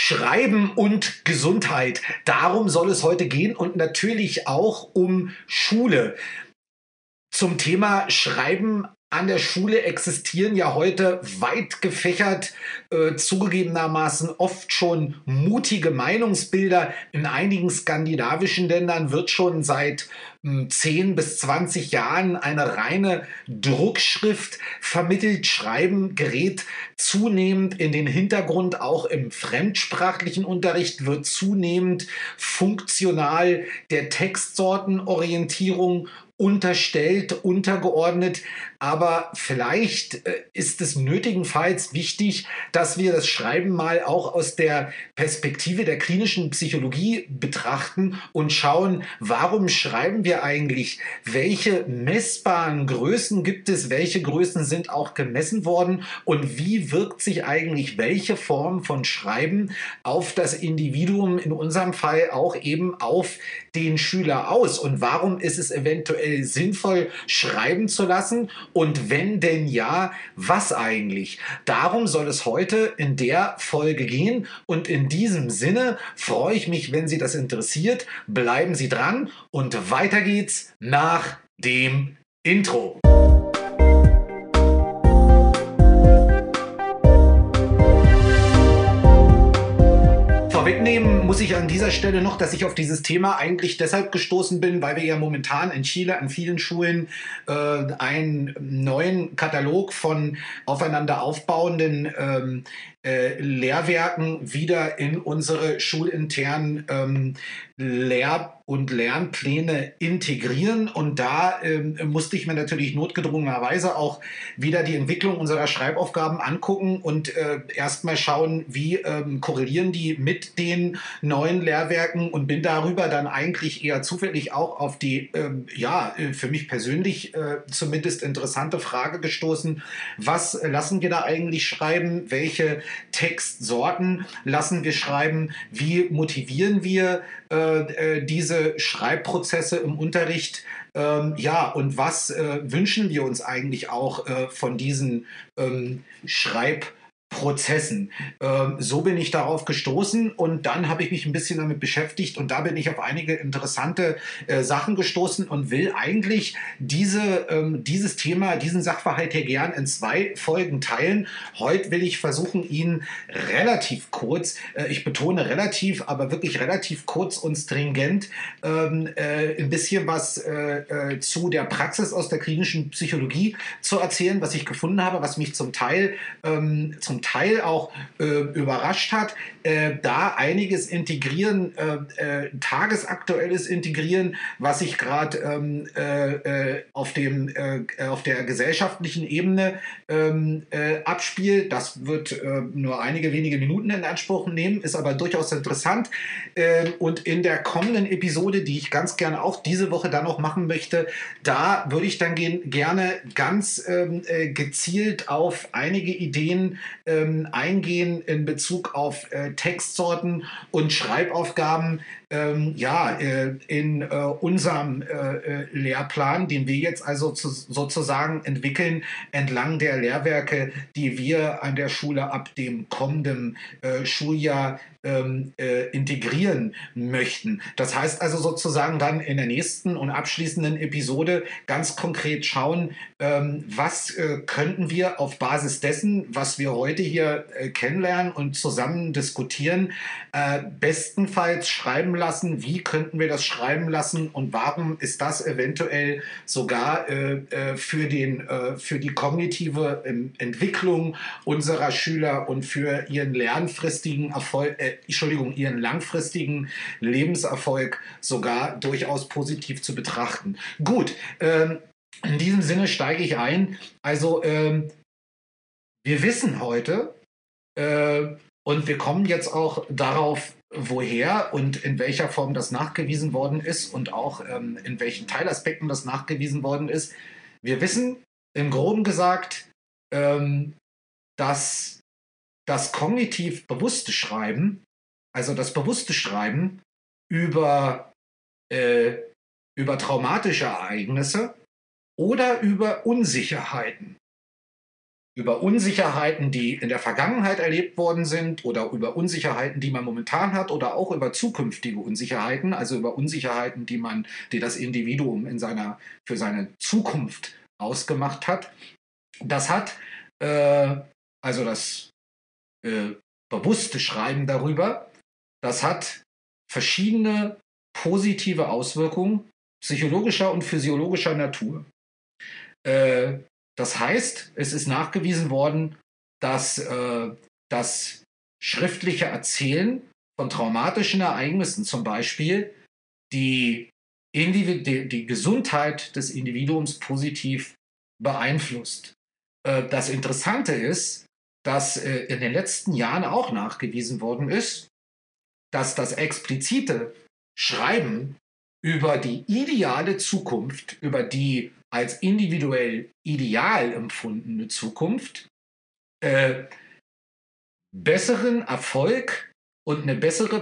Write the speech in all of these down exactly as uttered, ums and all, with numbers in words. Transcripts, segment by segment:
Schreiben und Gesundheit. Darum soll es heute gehen und natürlich auch um Schule. Zum Thema Schreiben an der Schule existieren ja heute weit gefächert, äh, zugegebenermaßen oft schon mutige Meinungsbilder. In einigen skandinavischen Ländern wird schon seit mh, zehn bis zwanzig Jahren eine reine Druckschrift vermittelt. Schreiben gerät zunehmend in den Hintergrund, auch im fremdsprachlichen Unterricht wird zunehmend funktional der Textsortenorientierung unterstellt, untergeordnet. Aber vielleicht äh, ist es nötigenfalls wichtig, dass wir das Schreiben mal auch aus der Perspektive der klinischen Psychologie betrachten und schauen, warum schreiben wir eigentlich? Welche messbaren Größen gibt es? Welche Größen sind auch gemessen worden? Und wie wirkt sich eigentlich welche Form von Schreiben auf das Individuum, in unserem Fall auch eben auf den Schüler aus? Und warum ist es eventuell sinnvoll, schreiben zu lassen? Und wenn denn ja, was eigentlich? Darum soll es heute in der Folge gehen. Und in diesem Sinne freue ich mich, wenn Sie das interessiert. Bleiben Sie dran und weiter geht's nach dem Intro. Vorwegnehmen muss ich an dieser Stelle noch, dass ich auf dieses Thema eigentlich deshalb gestoßen bin, weil wir ja momentan in Chile an vielen Schulen äh, einen neuen Katalog von aufeinander aufbauenden ähm, äh, Lehrwerken wieder in unsere schulinternen ähm, Lehr- und Lernpläne integrieren. Und da ähm, musste ich mir natürlich notgedrungenerweise auch wieder die Entwicklung unserer Schreibaufgaben angucken und äh, erstmal schauen, wie ähm, korrelieren die mit den neuen Lehrwerken, und bin darüber dann eigentlich eher zufällig auch auf die, ähm, ja, für mich persönlich äh, zumindest interessante Frage gestoßen: Was lassen wir da eigentlich schreiben? Welche Textsorten lassen wir schreiben? Wie motivieren wir äh, diese Schreibprozesse im Unterricht? Ähm, ja, und was äh, wünschen wir uns eigentlich auch äh, von diesen ähm, Schreibprozessen? Ähm, so bin ich darauf gestoßen, und dann habe ich mich ein bisschen damit beschäftigt, und da bin ich auf einige interessante äh, Sachen gestoßen und will eigentlich diese, ähm, dieses Thema, diesen Sachverhalt hier gern in zwei Folgen teilen. Heute will ich versuchen, ihn relativ kurz, äh, ich betone relativ, aber wirklich relativ kurz und stringent, ähm, äh, ein bisschen was äh, äh, zu der Praxis aus der klinischen Psychologie zu erzählen, was ich gefunden habe, was mich zum Teil, ähm, zum Teil auch äh, überrascht hat. Äh, da einiges integrieren, äh, äh, tagesaktuelles integrieren, was sich gerade ähm, äh, äh, auf dem, äh, auf der gesellschaftlichen Ebene ähm, äh, abspielt. Das wird äh, nur einige wenige Minuten in Anspruch nehmen, ist aber durchaus interessant. Äh, und in der kommenden Episode, die ich ganz gerne auch diese Woche dann noch machen möchte, da würde ich dann gehen, gerne ganz ähm, äh, gezielt auf einige Ideen ähm, eingehen in Bezug auf äh, Textsorten und Schreibaufgaben, ähm, ja, äh, in äh, unserem äh, äh, Lehrplan, den wir jetzt also zu, sozusagen entwickeln, entlang der Lehrwerke, die wir an der Schule ab dem kommenden äh, Schuljahr ähm, äh, integrieren möchten. Das heißt also sozusagen dann in der nächsten und abschließenden Episode ganz konkret schauen, ähm, was äh, könnten wir auf Basis dessen, was wir heute hier äh, kennenlernen und zusammen diskutieren, äh, bestenfalls schreiben lassen. Wie könnten wir das schreiben lassen, und warum ist das eventuell sogar äh, äh, für, den, äh, für die kognitive ähm, Entwicklung unserer Schüler und für ihren lernfristigen Erfolg, äh, Entschuldigung, ihren langfristigen Lebenserfolg sogar durchaus positiv zu betrachten. Gut, ähm, in diesem Sinne steige ich ein. Also ähm, wir wissen heute, äh, und wir kommen jetzt auch darauf, woher und in welcher Form das nachgewiesen worden ist und auch ähm, in welchen Teilaspekten das nachgewiesen worden ist. Wir wissen im Groben gesagt, ähm, dass das kognitiv bewusste Schreiben, also das bewusste Schreiben über, äh, über traumatische Ereignisse oder über Unsicherheiten, über Unsicherheiten, die in der Vergangenheit erlebt worden sind oder über Unsicherheiten, die man momentan hat oder auch über zukünftige Unsicherheiten, also über Unsicherheiten, die man, die das Individuum in seiner, für seine Zukunft ausgemacht hat. Das hat, äh, also das äh, bewusste Schreiben darüber, das hat verschiedene positive Auswirkungen psychologischer und physiologischer Natur. Äh, das heißt, es ist nachgewiesen worden, dass äh, das schriftliche Erzählen von traumatischen Ereignissen zum Beispiel die, die, die Gesundheit des Individuums positiv beeinflusst. Äh, das Interessante ist, dass äh, in den letzten Jahren auch nachgewiesen worden ist, dass das explizite Schreiben über die ideale Zukunft, über die als individuell ideal empfundene Zukunft, äh, besseren Erfolg und eine bessere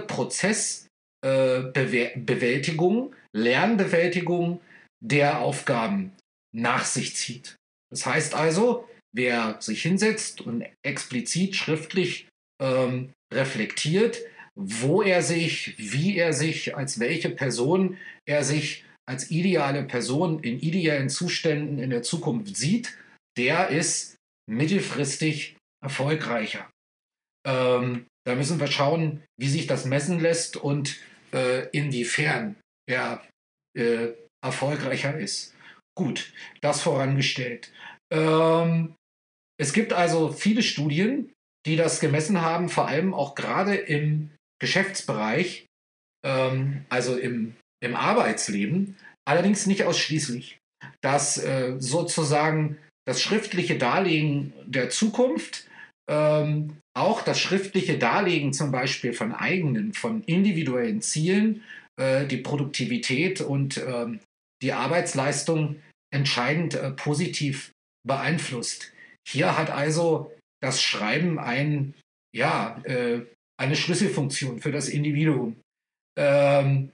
Prozessbewältigung, äh, Lernbewältigung der Aufgaben nach sich zieht. Das heißt also, wer sich hinsetzt und explizit schriftlich ähm, reflektiert, wo er sich, wie er sich, als welche Person er sich als ideale Person in idealen Zuständen in der Zukunft sieht, der ist mittelfristig erfolgreicher. Ähm, da müssen wir schauen, wie sich das messen lässt und äh, inwiefern er äh, erfolgreicher ist. Gut, das vorangestellt. Ähm, es gibt also viele Studien, die das gemessen haben, vor allem auch gerade im Geschäftsbereich, ähm, also im, im Arbeitsleben, allerdings nicht ausschließlich, dass äh, sozusagen das schriftliche Darlegen der Zukunft, ähm, auch das schriftliche Darlegen zum Beispiel von eigenen, von individuellen Zielen, äh, die Produktivität und ähm, die Arbeitsleistung entscheidend äh, positiv beeinflusst. Hier hat also das Schreiben ein, ja, äh, eine Schlüsselfunktion für das Individuum. Ähm,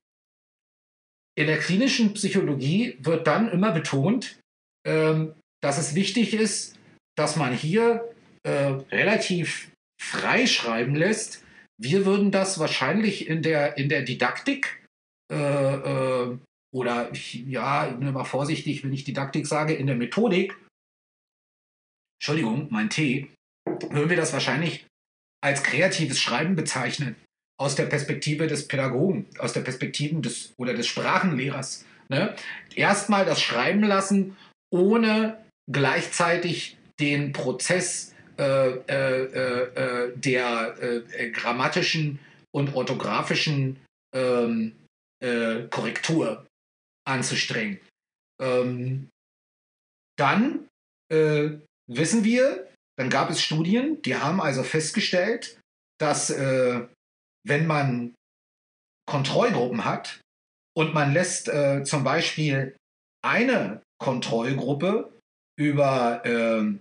in der klinischen Psychologie wird dann immer betont, ähm, dass es wichtig ist, dass man hier äh, relativ frei schreiben lässt. Wir würden das wahrscheinlich in der, in der Didaktik äh, äh, oder, ich, ja, ich bin mal vorsichtig, wenn ich Didaktik sage, in der Methodik, Entschuldigung, mein Tee, würden wir das wahrscheinlich als kreatives Schreiben bezeichnen, aus der Perspektive des Pädagogen, aus der Perspektive des oder des Sprachenlehrers. Ne? Erstmal das Schreiben lassen, ohne gleichzeitig den Prozess äh, äh, äh, der äh, grammatischen und orthografischen ähm, äh, Korrektur anzustrengen. Ähm, dann äh, wissen wir, dann gab es Studien, die haben also festgestellt, dass äh, wenn man Kontrollgruppen hat und man lässt äh, zum Beispiel eine Kontrollgruppe über, äh,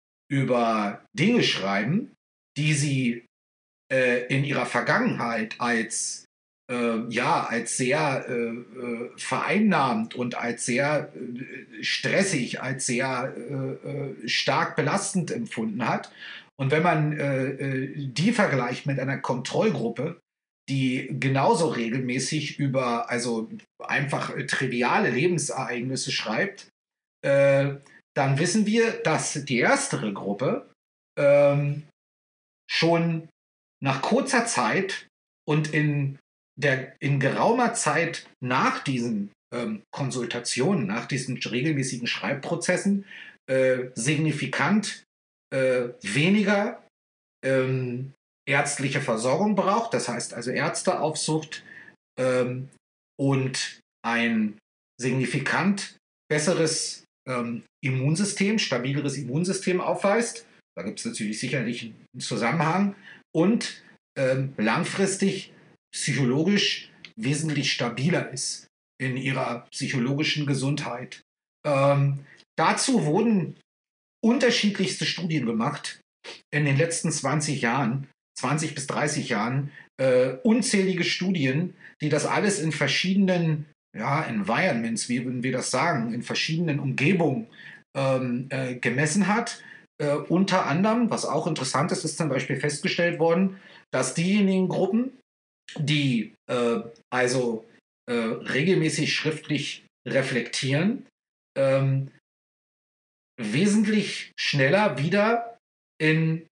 über Dinge schreiben, die sie äh, in ihrer Vergangenheit als, äh, ja, als sehr äh, äh, vereinnahmt und als sehr äh, stressig, als sehr äh, äh, stark belastend empfunden hat. Und wenn man äh, äh, die vergleicht mit einer Kontrollgruppe, die genauso regelmäßig über also einfach äh, triviale Lebensereignisse schreibt, äh, dann wissen wir, dass die erstere Gruppe ähm, schon nach kurzer Zeit und in, der, in geraumer Zeit nach diesen ähm, Konsultationen, nach diesen regelmäßigen Schreibprozessen äh, signifikant äh, weniger ähm, ärztliche Versorgung braucht, das heißt also Ärzteaufsucht ähm, und ein signifikant besseres ähm, Immunsystem, stabileres Immunsystem aufweist. Da gibt es natürlich sicherlich einen Zusammenhang und ähm, langfristig psychologisch wesentlich stabiler ist in ihrer psychologischen Gesundheit. Ähm, dazu wurden unterschiedlichste Studien gemacht in den letzten zwanzig Jahren, zwanzig bis dreißig Jahren, äh, unzählige Studien, die das alles in verschiedenen ja, Environments, wie würden wir das sagen, in verschiedenen Umgebungen ähm, äh, gemessen hat. Äh, unter anderem, was auch interessant ist, ist zum Beispiel festgestellt worden, dass diejenigen Gruppen, die äh, also äh, regelmäßig schriftlich reflektieren, ähm, wesentlich schneller wieder in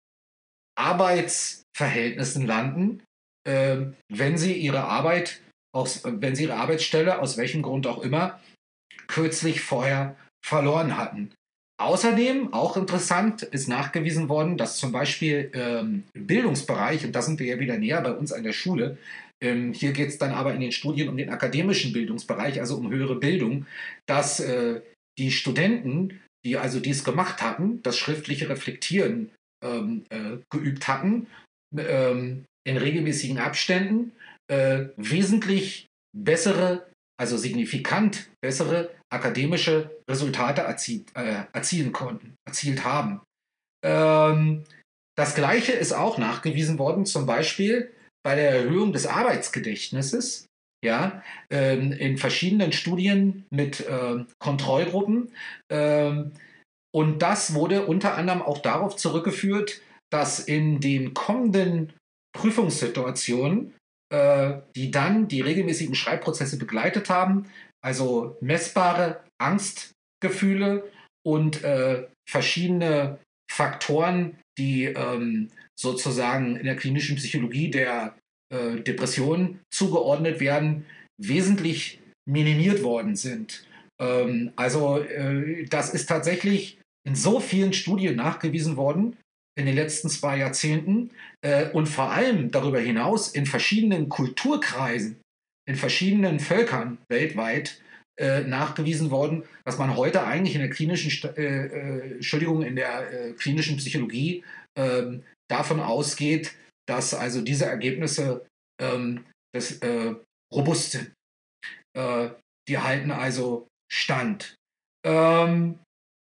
Arbeitsverhältnissen landen, äh, wenn sie ihre Arbeit aus, wenn sie ihre Arbeitsstelle aus welchem Grund auch immer kürzlich vorher verloren hatten. Außerdem, auch interessant, ist nachgewiesen worden, dass zum Beispiel ähm, im Bildungsbereich, und da sind wir ja wieder näher bei uns an der Schule, ähm, hier geht es dann aber in den Studien um den akademischen Bildungsbereich, also um höhere Bildung, dass äh, die Studenten, die also dies gemacht hatten, das schriftliche Reflektieren ähm, äh, geübt hatten, ähm, in regelmäßigen Abständen, äh, wesentlich bessere, also signifikant bessere akademische Resultate erzielt, äh, erzielen konnten, erzielt haben. Ähm, das Gleiche ist auch nachgewiesen worden, zum Beispiel bei der Erhöhung des Arbeitsgedächtnisses, ja, ähm, in verschiedenen Studien mit ähm, Kontrollgruppen. Ähm, und das wurde unter anderem auch darauf zurückgeführt, dass in den kommenden Prüfungssituationen, äh, die dann die regelmäßigen Schreibprozesse begleitet haben, also messbare Angstgefühle und äh, verschiedene Faktoren, die ähm, sozusagen in der klinischen Psychologie der äh, Depression zugeordnet werden, wesentlich minimiert worden sind. Ähm, also äh, das ist tatsächlich in so vielen Studien nachgewiesen worden in den letzten zwei Jahrzehnten äh, und vor allem darüber hinaus in verschiedenen Kulturkreisen, in verschiedenen Völkern weltweit äh, nachgewiesen worden, dass man heute eigentlich in der klinischen, äh, äh, Entschuldigung, in der äh, klinischen Psychologie äh, davon ausgeht, dass also diese Ergebnisse ähm, das, äh, robust sind. Äh, die halten also stand. Ähm,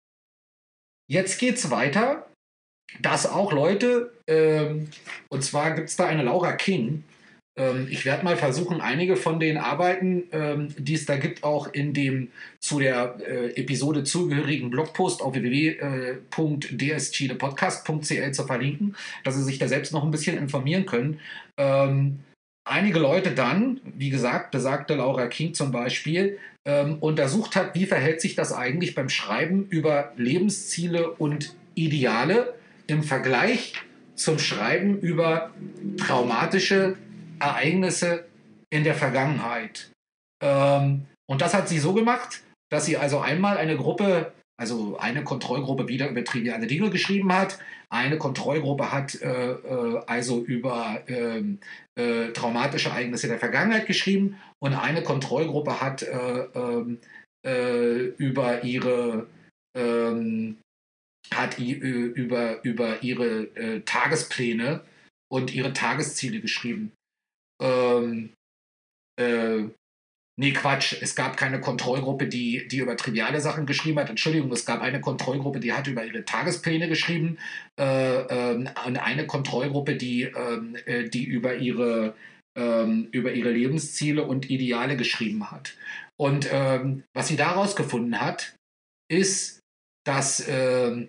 jetzt geht es weiter, dass auch Leute, ähm, und zwar gibt es da eine Laura King, ähm, ich werde mal versuchen, einige von den Arbeiten, ähm, die es da gibt, auch in dem zu der äh, Episode zugehörigen Blogpost auf w w w punkt d s chilepodcast punkt c l zu verlinken, dass Sie sich da selbst noch ein bisschen informieren können. Ähm, einige Leute dann, wie gesagt, besagte Laura King zum Beispiel, ähm, untersucht hat, wie verhält sich das eigentlich beim Schreiben über Lebensziele und Ideale im Vergleich zum Schreiben über traumatische Ereignisse in der Vergangenheit. Ähm, und das hat sie so gemacht, dass sie also einmal eine Gruppe, also eine Kontrollgruppe wieder über triviale Dinge geschrieben hat, eine Kontrollgruppe hat äh, äh, also über ähm, äh, traumatische Ereignisse der Vergangenheit geschrieben und eine Kontrollgruppe hat äh, ähm, äh, über ihre ähm, hat i- äh, über, über ihre äh, Tagespläne und ihre Tagesziele geschrieben. Ähm, äh, Nee, Quatsch. Es gab keine Kontrollgruppe, die, die über triviale Sachen geschrieben hat. Entschuldigung, es gab eine Kontrollgruppe, die hat über ihre Tagespläne geschrieben. Äh, ähm, und eine Kontrollgruppe, die, ähm, äh, die über ihre, ähm, über ihre Lebensziele und Ideale geschrieben hat. Und ähm, was sie daraus gefunden hat, ist, dass, ähm,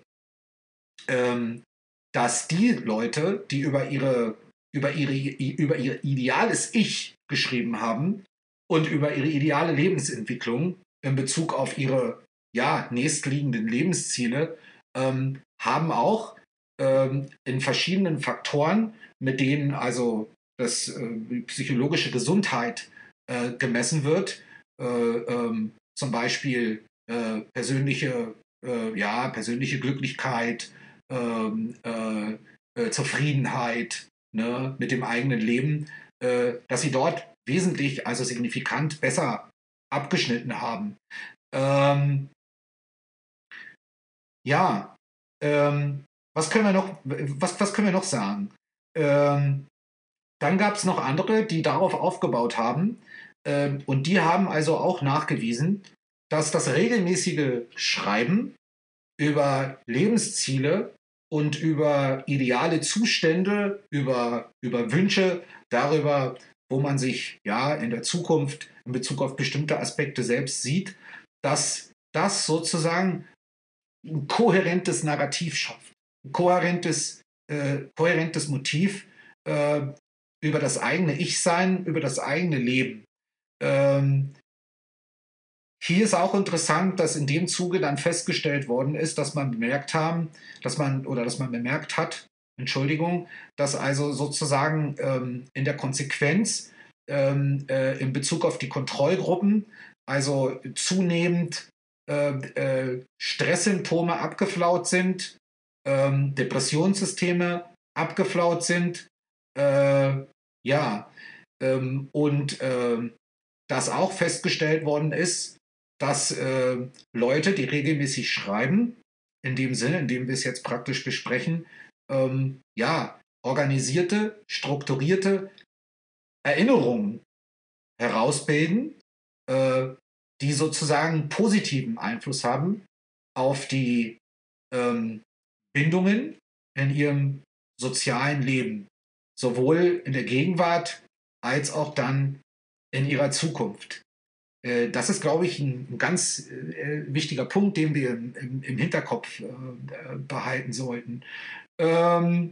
ähm, dass die Leute, die über ihre, über ihre, über ihr ideales Ich geschrieben haben und über ihre ideale Lebensentwicklung in Bezug auf ihre ja, nächstliegenden Lebensziele, ähm, haben auch ähm, in verschiedenen Faktoren, mit denen also das äh, psychologische Gesundheit äh, gemessen wird, äh, ähm, zum Beispiel äh, persönliche, äh, ja, persönliche Glücklichkeit, ähm, äh, äh, Zufriedenheit, ne, mit dem eigenen Leben, äh, dass sie dort wesentlich, also signifikant besser abgeschnitten haben. Ähm, ja, ähm, was können wir noch, was, was können wir noch sagen? Ähm, dann gab es noch andere, die darauf aufgebaut haben, ähm, und die haben also auch nachgewiesen, dass das regelmäßige Schreiben über Lebensziele und über ideale Zustände, über, über Wünsche, darüber, wo man sich ja in der Zukunft in Bezug auf bestimmte Aspekte selbst sieht, dass das sozusagen ein kohärentes Narrativ schafft. kohärentes, äh, kohärentes Motiv äh, über das eigene Ich-Sein, über das eigene Leben. Ähm, Hier ist auch interessant, dass in dem Zuge dann festgestellt worden ist, dass man bemerkt haben, dass man oder dass man bemerkt hat, Entschuldigung, dass also sozusagen ähm, in der Konsequenz ähm, äh, in Bezug auf die Kontrollgruppen also zunehmend äh, äh, Stresssymptome abgeflaut sind, ähm, Depressionssysteme abgeflaut sind, äh, ja, ähm, und äh, dass auch festgestellt worden ist, dass äh, Leute, die regelmäßig schreiben, in dem Sinne, in dem wir es jetzt praktisch besprechen, ähm, ja, organisierte, strukturierte Erinnerungen herausbilden, äh, die sozusagen positiven Einfluss haben auf die ähm, Bindungen in ihrem sozialen Leben, sowohl in der Gegenwart als auch dann in ihrer Zukunft. Äh, Das ist, glaube ich, ein, ein ganz äh, wichtiger Punkt, den wir im, im, im Hinterkopf äh, behalten sollten. Ähm,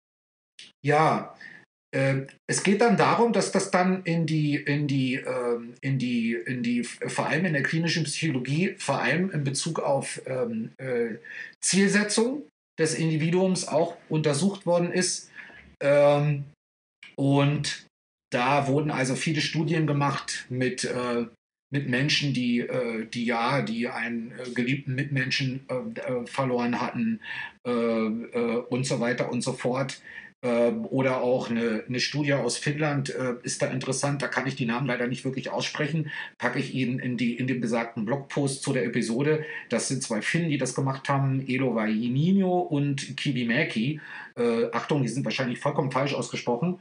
ja, äh, es geht dann darum, dass das dann in die, in die, ähm, in die, in die, vor allem in der klinischen Psychologie, vor allem in Bezug auf ähm, äh, Zielsetzung des Individuums auch untersucht worden ist. Ähm, und da wurden also viele Studien gemacht mit, äh, mit Menschen, die, äh, die ja, die einen äh, geliebten Mitmenschen äh, äh, verloren hatten äh, äh, und so weiter und so fort. Ähm, oder auch eine, eine Studie aus Finnland äh, ist da interessant. Da kann ich die Namen leider nicht wirklich aussprechen. Packe ich Ihnen in, die, in den besagten Blogpost zu der Episode. Das sind zwei Finnen, die das gemacht haben, Elo Vainio und Kivimäki. Äh, Achtung, die sind wahrscheinlich vollkommen falsch ausgesprochen.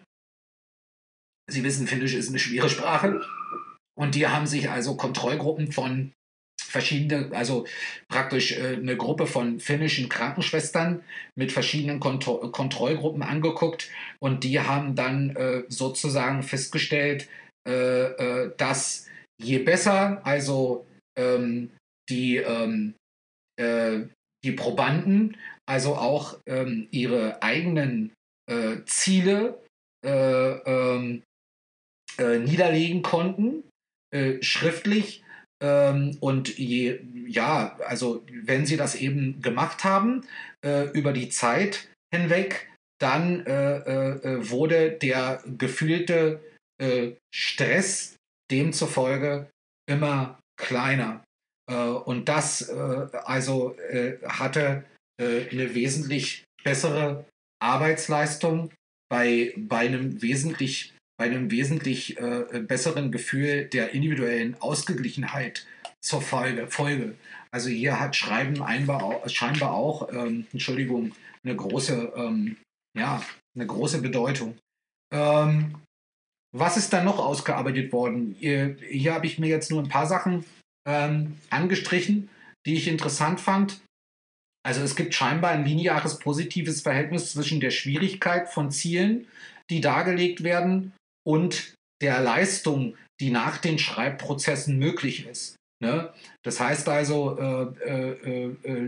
Sie wissen, Finnisch ist eine schwere Sprache. Und die haben sich also Kontrollgruppen von verschiedene, also praktisch äh, eine Gruppe von finnischen Krankenschwestern mit verschiedenen Kontro Kontrollgruppen angeguckt. Und die haben dann äh, sozusagen festgestellt, äh, äh, dass je besser also ähm, die, ähm, äh, die Probanden also auch ähm, ihre eigenen äh, Ziele äh, ähm, äh, niederlegen konnten, äh, schriftlich. Ähm, und je, ja, also wenn sie das eben gemacht haben, äh, über die Zeit hinweg, dann äh, äh, wurde der gefühlte äh, Stress demzufolge immer kleiner. Äh, und das äh, also äh, hatte äh, eine wesentlich bessere Arbeitsleistung bei, bei einem wesentlich bei einem wesentlich äh, besseren Gefühl der individuellen Ausgeglichenheit zur Folge. Folge. Also hier hat Schreiben einbar, scheinbar auch, ähm, Entschuldigung, eine große, ähm, ja, eine große Bedeutung. Ähm, Was ist dann noch ausgearbeitet worden? Hier, hier habe ich mir jetzt nur ein paar Sachen ähm, angestrichen, die ich interessant fand. Also es gibt scheinbar ein lineares positives Verhältnis zwischen der Schwierigkeit von Zielen, die dargelegt werden, und der Leistung, die nach den Schreibprozessen möglich ist. Ne? Das heißt also, äh, äh, äh,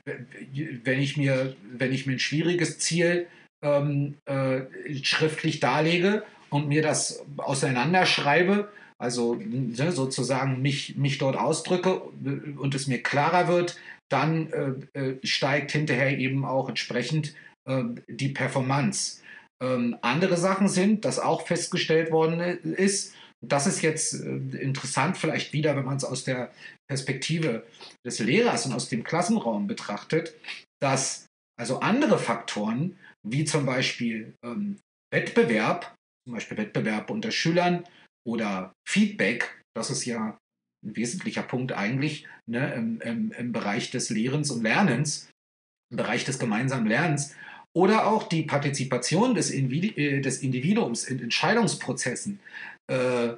wenn, ich mir, wenn ich mir ein schwieriges Ziel ähm, äh, schriftlich darlege und mir das auseinanderschreibe, also ne, sozusagen mich, mich dort ausdrücke und es mir klarer wird, dann äh, äh, steigt hinterher eben auch entsprechend äh, die Performance. Ähm, andere Sachen sind, dass auch festgestellt worden ist, das ist jetzt äh, interessant vielleicht wieder, wenn man es aus der Perspektive des Lehrers und aus dem Klassenraum betrachtet, dass also andere Faktoren, wie zum Beispiel ähm, Wettbewerb, zum Beispiel Wettbewerb unter Schülern oder Feedback, das ist ja ein wesentlicher Punkt eigentlich, ne, im, im, im Bereich des Lehrens und Lernens, im Bereich des gemeinsamen Lernens, oder auch die Partizipation des, Individu des Individuums in Entscheidungsprozessen, äh,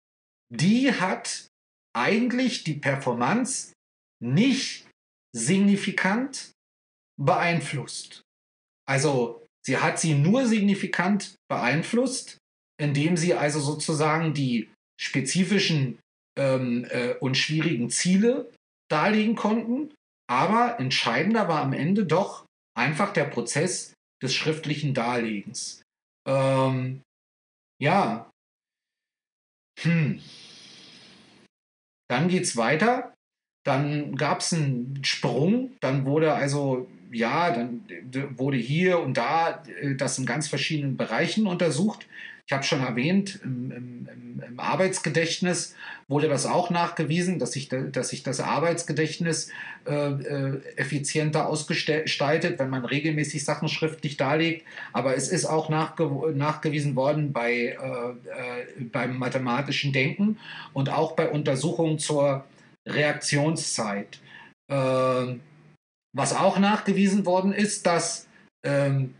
die hat eigentlich die Performance nicht signifikant beeinflusst. Also sie hat sie nur signifikant beeinflusst, indem sie also sozusagen die spezifischen ähm, äh, und schwierigen Ziele darlegen konnten. Aber entscheidender war am Ende doch einfach der Prozess des schriftlichen Darlegens. Ähm, ja, hm. Dann geht's weiter. Dann gab es einen Sprung. Dann wurde also, ja, dann wurde hier und da äh, das in ganz verschiedenen Bereichen untersucht. Ich habe schon erwähnt, im, im, im Arbeitsgedächtnis wurde das auch nachgewiesen, dass sich, dass sich das Arbeitsgedächtnis äh, äh, effizienter ausgestaltet, wenn man regelmäßig Sachen schriftlich darlegt. Aber es ist auch nachge nachgewiesen worden bei, äh, äh, beim mathematischen Denken und auch bei Untersuchungen zur Reaktionszeit. Ähm, was auch nachgewiesen worden ist, dass ähm,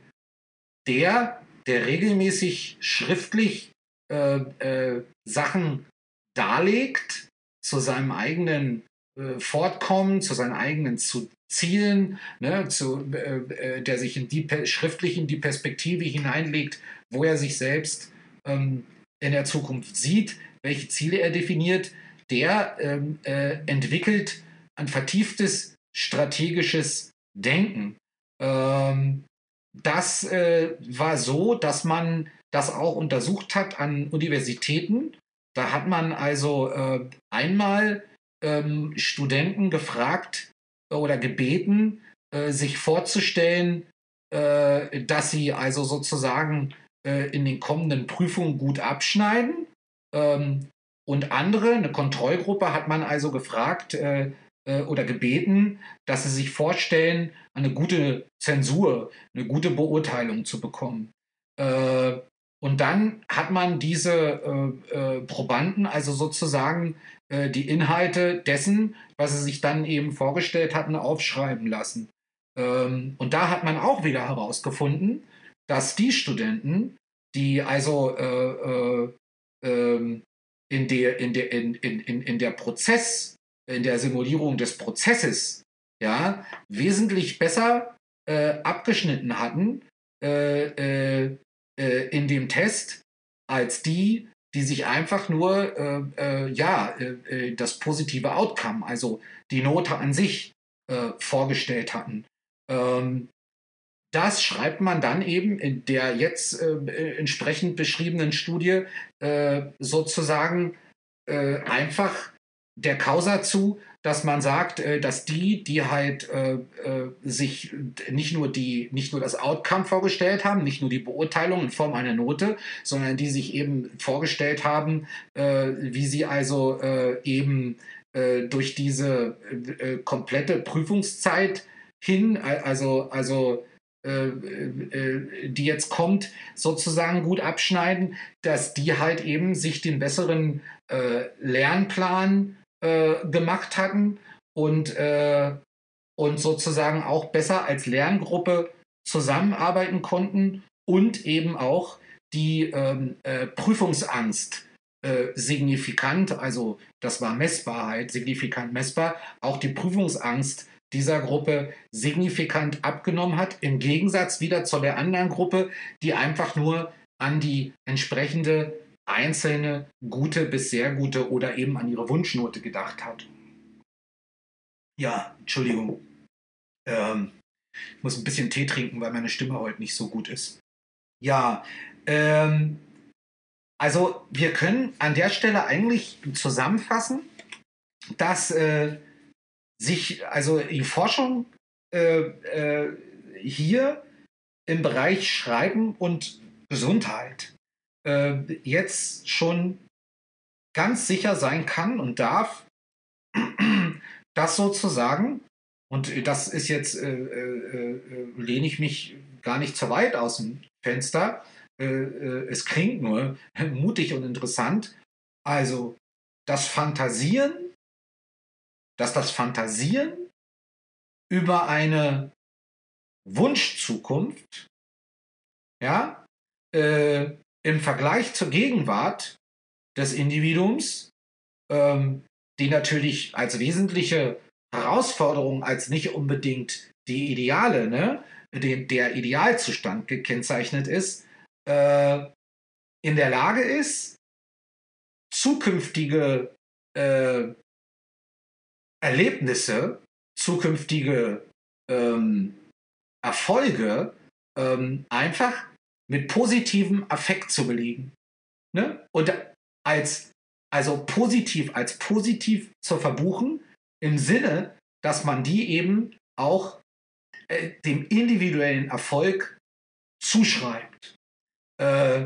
der, der regelmäßig schriftlich äh, äh, Sachen darlegt, zu seinem eigenen äh, Fortkommen, zu seinen eigenen zu Zielen, ne, zu, äh, äh, der sich in die, schriftlich in die Perspektive hineinlegt, wo er sich selbst ähm, in der Zukunft sieht, welche Ziele er definiert, der ähm, äh, entwickelt ein vertieftes strategisches Denken. Ähm, das äh, war so, dass man das auch untersucht hat an Universitäten. Da hat man also äh, einmal ähm, Studenten gefragt äh, oder gebeten, äh, sich vorzustellen, äh, dass sie also sozusagen äh, in den kommenden Prüfungen gut abschneiden. Ähm, und andere, eine Kontrollgruppe, hat man also gefragt äh, äh, oder gebeten, dass sie sich vorstellen, eine gute Zensur, eine gute Beurteilung zu bekommen. Äh, und dann hat man diese äh, äh, Probanden also sozusagen äh, die Inhalte dessen, was sie sich dann eben vorgestellt hatten, aufschreiben lassen. Ähm, und da hat man auch wieder herausgefunden, dass die Studenten, die also äh, äh, ähm, in der, in der, in, in, in der Prozess, in der Simulierung des Prozesses, ja, wesentlich besser äh, abgeschnitten hatten äh, äh, äh, in dem Test als die, die sich einfach nur äh, äh, ja, äh, äh, das positive Outcome, also die Note an sich, äh, vorgestellt hatten. Ähm, das schreibt man dann eben in der jetzt äh, entsprechend beschriebenen Studie äh, sozusagen äh, einfach der Causa zu, dass man sagt, äh, dass die, die halt äh, äh, sich nicht nur, die, nicht nur das Outcome vorgestellt haben, nicht nur die Beurteilung in Form einer Note, sondern die sich eben vorgestellt haben, äh, wie sie also äh, eben äh, durch diese äh, komplette Prüfungszeit hin, also, also äh, äh, die jetzt kommt, sozusagen gut abschneiden, dass die halt eben sich den besseren äh, Lernplan äh, gemacht hatten und, äh, und sozusagen auch besser als Lerngruppe zusammenarbeiten konnten und eben auch die ähm, äh, Prüfungsangst äh, signifikant, also das war messbar halt, signifikant messbar, auch die Prüfungsangst dieser Gruppe signifikant abgenommen hat, im Gegensatz wieder zu der anderen Gruppe, die einfach nur an die entsprechende einzelne gute bis sehr gute oder eben an ihre Wunschnote gedacht hat. Ja, Entschuldigung. Ähm, ich muss ein bisschen Tee trinken, weil meine Stimme heute nicht so gut ist. Ja, ähm, also wir können an der Stelle eigentlich zusammenfassen, dass äh, sich also die Forschung äh, äh, hier im Bereich Schreiben und Gesundheit äh, jetzt schon ganz sicher sein kann und darf, dass sozusagen, und das ist jetzt, äh, äh, äh, lehne ich mich gar nicht zu weit aus dem Fenster, äh, äh, es klingt nur mutig und interessant, also das Fantasieren, dass das Fantasieren über eine Wunschzukunft, ja, äh, im Vergleich zur Gegenwart des Individuums, ähm, die natürlich als wesentliche Herausforderung, als nicht unbedingt die Ideale, ne, den, der Idealzustand gekennzeichnet ist, äh, in der Lage ist, zukünftige äh, Erlebnisse, zukünftige ähm, Erfolge ähm, einfach mit positivem Affekt zu belegen. Ne? Und als, also positiv, als positiv zu verbuchen, im Sinne, dass man die eben auch äh, dem individuellen Erfolg zuschreibt. Äh,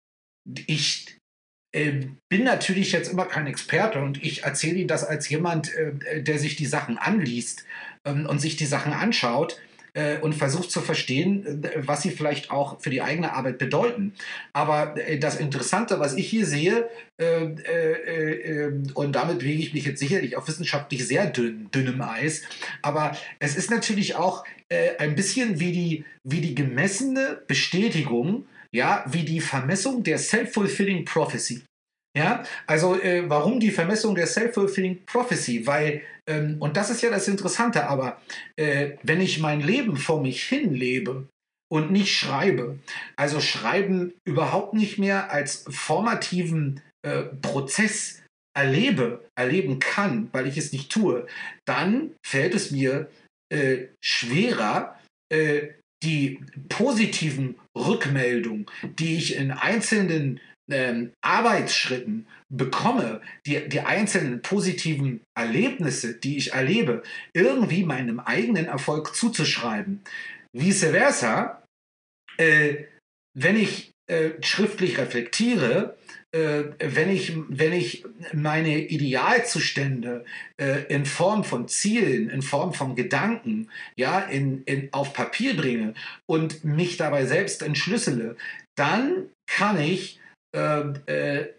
ich äh, bin natürlich jetzt immer kein Experte und ich erzähle Ihnen das als jemand, äh, der sich die Sachen anliest ähm, und sich die Sachen anschaut äh, und versucht zu verstehen, äh, was sie vielleicht auch für die eigene Arbeit bedeuten. Aber äh, das Interessante, was ich hier sehe, äh, äh, äh, und damit bewege ich mich jetzt sicherlich auf wissenschaftlich sehr dünn, dünnem Eis, aber es ist natürlich auch äh, ein bisschen wie die, wie die gemessene Bestätigung, ja, wie die Vermessung der Self-Fulfilling Prophecy. Ja, also äh, warum die Vermessung der Self-Fulfilling Prophecy? Weil, ähm, und das ist ja das Interessante, aber äh, wenn ich mein Leben vor mich hin lebe und nicht schreibe, also schreiben überhaupt nicht mehr als formativen äh, Prozess erlebe, erleben kann, weil ich es nicht tue, dann fällt es mir äh, schwerer, äh, die positiven Rückmeldungen, die ich in einzelnen ähm, Arbeitsschritten bekomme, die, die einzelnen positiven Erlebnisse, die ich erlebe, irgendwie meinem eigenen Erfolg zuzuschreiben. Vice versa, äh, wenn ich äh, schriftlich reflektiere, äh, wenn, ich, wenn ich meine Idealzustände äh, in Form von Zielen, in Form von Gedanken, ja, in, in, auf Papier bringe und mich dabei selbst entschlüssele, dann kann ich äh, äh,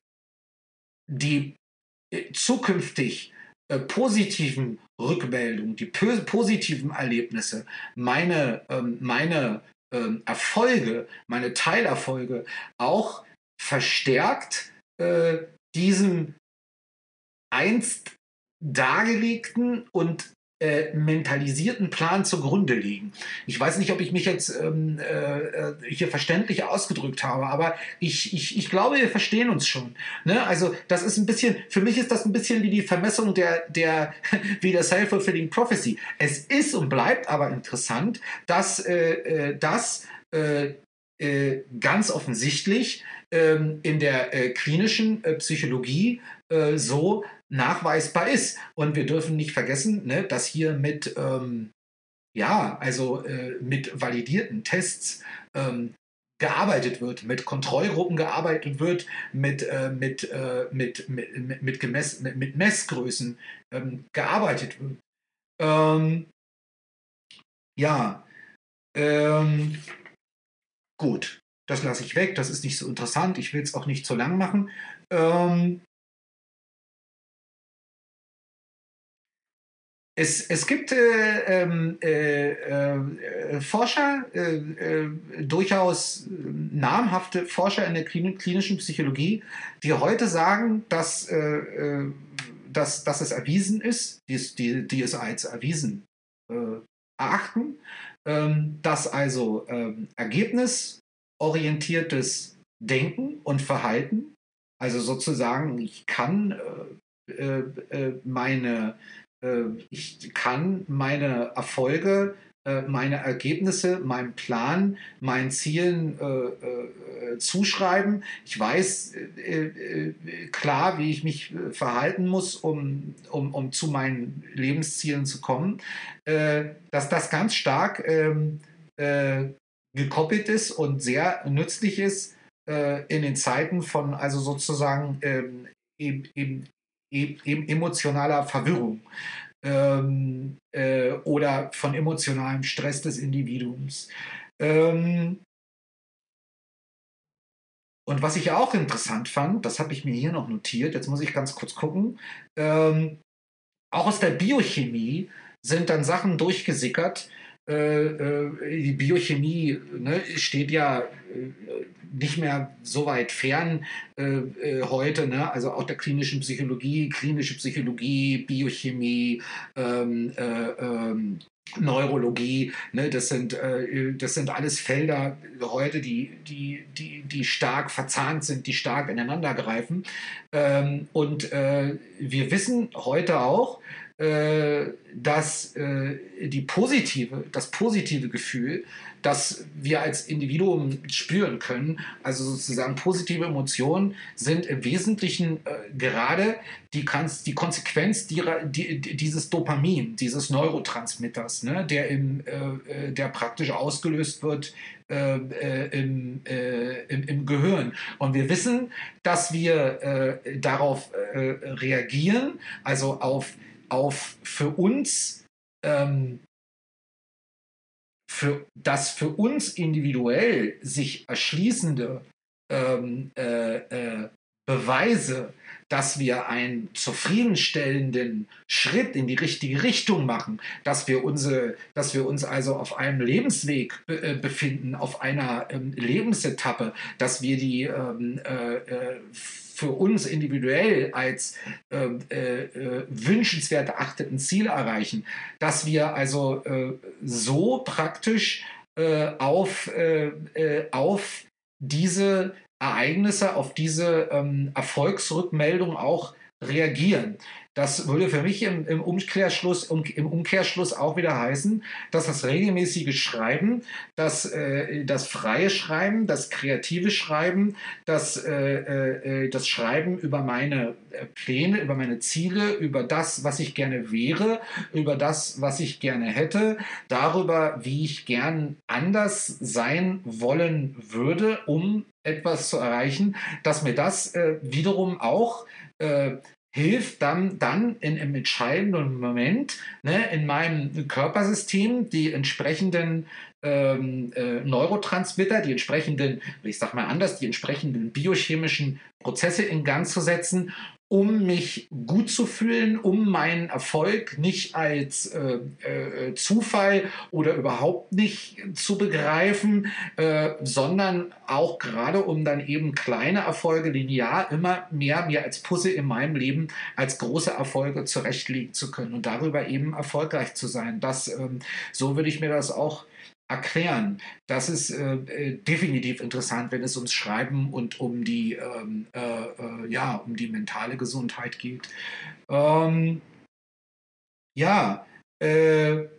die äh, zukünftig äh, positiven Rückmeldungen, die positiven Erlebnisse, meine, ähm, meine ähm, Erfolge, meine Teilerfolge auch verstärkt äh, diesem einst dargelegten und äh, mentalisierten Plan zugrunde liegen. Ich weiß nicht, ob ich mich jetzt ähm, äh, hier verständlich ausgedrückt habe, aber ich, ich, ich glaube, wir verstehen uns schon. Ne? Also das ist ein bisschen, für mich ist das ein bisschen wie die Vermessung der, der wie der Self-Fulfilling Prophecy. Es ist und bleibt aber interessant, dass äh, äh, das äh, äh, ganz offensichtlich ähm, in der äh, klinischen äh, Psychologie äh, so nachweisbar ist. Und wir dürfen nicht vergessen, ne, dass hier mit, ähm, ja, also äh, mit validierten Tests ähm, gearbeitet wird, mit Kontrollgruppen gearbeitet wird, mit, äh, mit, äh, mit, mit, mit, mit, Gemess, mit, mit Messgrößen ähm, gearbeitet wird. Ähm, ja, ähm, gut, das lasse ich weg, das ist nicht so interessant, ich will es auch nicht zu lang machen. Ähm, Es, es gibt äh, ähm, äh, äh, Forscher, äh, äh, durchaus namhafte Forscher in der klinischen Psychologie, die heute sagen, dass, äh, äh, dass, dass es erwiesen ist, die, die, die es als erwiesen äh, erachten, ähm, dass also ähm, ergebnisorientiertes Denken und Verhalten, also sozusagen, ich kann äh, äh, meine äh, ich kann meine Erfolge, äh, meine Ergebnisse, meinem Plan, meinen Zielen äh, äh, zuschreiben. Ich weiß äh, äh, klar, wie ich mich äh, verhalten muss, um, um, um zu meinen Lebenszielen zu kommen. Äh, dass das ganz stark ähm, äh, gekoppelt ist und sehr nützlich ist äh, in den Zeiten von also sozusagen ähm, eben, eben, eben emotionaler Verwirrung ähm, äh, oder von emotionalem Stress des Individuums. Ähm, und was ich auch interessant fand, das habe ich mir hier noch notiert, jetzt muss ich ganz kurz gucken, ähm, auch aus der Biochemie sind dann Sachen durchgesickert. Äh, äh, die Biochemie ne, steht ja äh, nicht mehr so weit fern äh, äh, heute, ne? Also auch der klinischen Psychologie, klinische Psychologie, Biochemie, ähm, äh, ähm, Neurologie, ne, das sind, äh, das sind alles Felder heute, die, die, die, die stark verzahnt sind, die stark ineinander greifen. Ähm, und äh, wir wissen heute auch, äh, dass äh, die positive, das positive Gefühl, das wir als Individuum spüren können, also sozusagen positive Emotionen, sind im Wesentlichen äh, gerade die, die Konsequenz derer, die, dieses Dopamin, dieses Neurotransmitters, ne, der, im, äh, äh, der praktisch ausgelöst wird äh, äh, im, äh, im, im Gehirn. Und wir wissen, dass wir äh, darauf äh, reagieren, also auf, auf für uns ähm, für das für uns individuell sich erschließende ähm, äh, äh, Beweise, dass wir einen zufriedenstellenden Schritt in die richtige Richtung machen, dass wir, unsere, dass wir uns also auf einem Lebensweg be äh, befinden, auf einer ähm, Lebensetappe, dass wir die ähm, äh, äh, für uns individuell als äh, äh, wünschenswert erachteten Ziele erreichen, dass wir also äh, so praktisch äh, auf, äh, äh, auf diese Ereignisse, auf diese ähm, Erfolgsrückmeldung auch reagieren. Das würde für mich im, im, Umkehrschluss, um, im Umkehrschluss auch wieder heißen, dass das regelmäßige Schreiben, das, äh, das freie Schreiben, das kreative Schreiben, das, äh, äh, das Schreiben über meine Pläne, über meine Ziele, über das, was ich gerne wäre, über das, was ich gerne hätte, darüber, wie ich gern anders sein wollen würde, um etwas zu erreichen, dass mir das äh, wiederum auch äh, hilft, dann, dann in einem entscheidenden Moment ne, in meinem Körpersystem die entsprechenden ähm, äh, Neurotransmitter, die entsprechenden, ich sag mal anders, die entsprechenden biochemischen Prozesse in Gang zu setzen, um mich gut zu fühlen, um meinen Erfolg nicht als äh, äh, Zufall oder überhaupt nicht zu begreifen, äh, sondern auch gerade um dann eben kleine Erfolge linear immer mehr mir als Puzzle in meinem Leben als große Erfolge zurechtlegen zu können und darüber eben erfolgreich zu sein. Das, ähm, so würde ich mir das auch erklären. Das ist äh, äh, definitiv interessant, wenn es ums Schreiben und um die, ähm, äh, äh, ja, um die mentale Gesundheit geht. Ähm, ja, äh,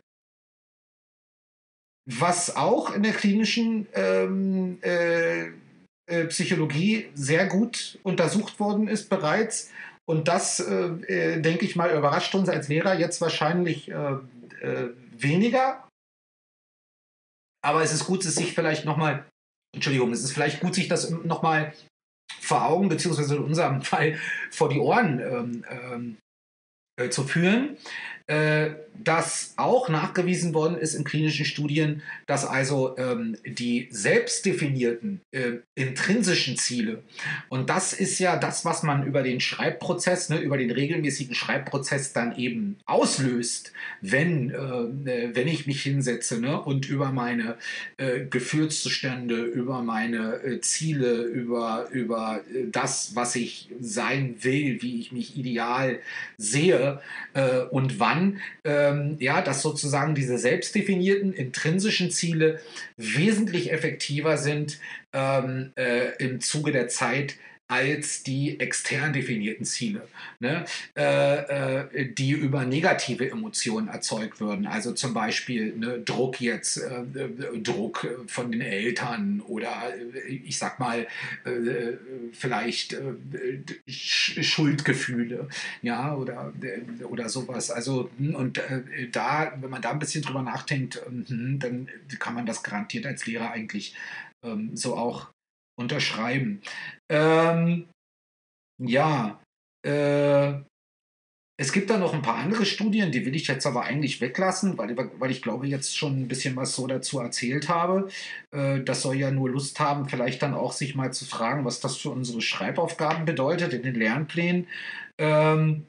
was auch in der klinischen ähm, äh, äh, Psychologie sehr gut untersucht worden ist bereits, und das, äh, äh, denke ich mal, überrascht uns als Lehrer jetzt wahrscheinlich äh, äh, weniger. Aber es ist gut, es sich vielleicht nochmal, Entschuldigung, es ist vielleicht gut, sich das nochmal vor Augen, beziehungsweise in unserem Fall vor die Ohren ähm, ähm, äh, zu führen, äh, dass auch nachgewiesen worden ist in klinischen Studien, dass also ähm, die selbstdefinierten äh, intrinsischen Ziele, und das ist ja das, was man über den Schreibprozess, ne, über den regelmäßigen Schreibprozess dann eben auslöst, wenn, äh, wenn ich mich hinsetze ne, und über meine äh, Gefühlszustände, über meine äh, Ziele, über, über äh, das, was ich sein will, wie ich mich ideal sehe, äh, und wann, ähm, ja, dass sozusagen diese selbstdefinierten intrinsischen Ziele wesentlich effektiver sind ähm, äh, im Zuge der Zeit als die extern definierten Ziele, ne? äh, äh, die über negative Emotionen erzeugt würden. Also zum Beispiel ne, Druck jetzt, äh, Druck von den Eltern oder äh, ich sag mal äh, vielleicht äh, Sch Schuldgefühle, ja, oder, äh, oder sowas. Also und äh, da, wenn man da ein bisschen drüber nachdenkt, äh, dann kann man das garantiert als Lehrer eigentlich ähm, so auch unterschreiben. Ähm, ja, äh, es gibt da noch ein paar andere Studien, die will ich jetzt aber eigentlich weglassen, weil, weil ich glaube, jetzt schon ein bisschen was so dazu erzählt habe. Äh, das soll ja nur Lust haben, vielleicht dann auch sich mal zu fragen, was das für unsere Schreibaufgaben bedeutet in den Lernplänen. Ähm,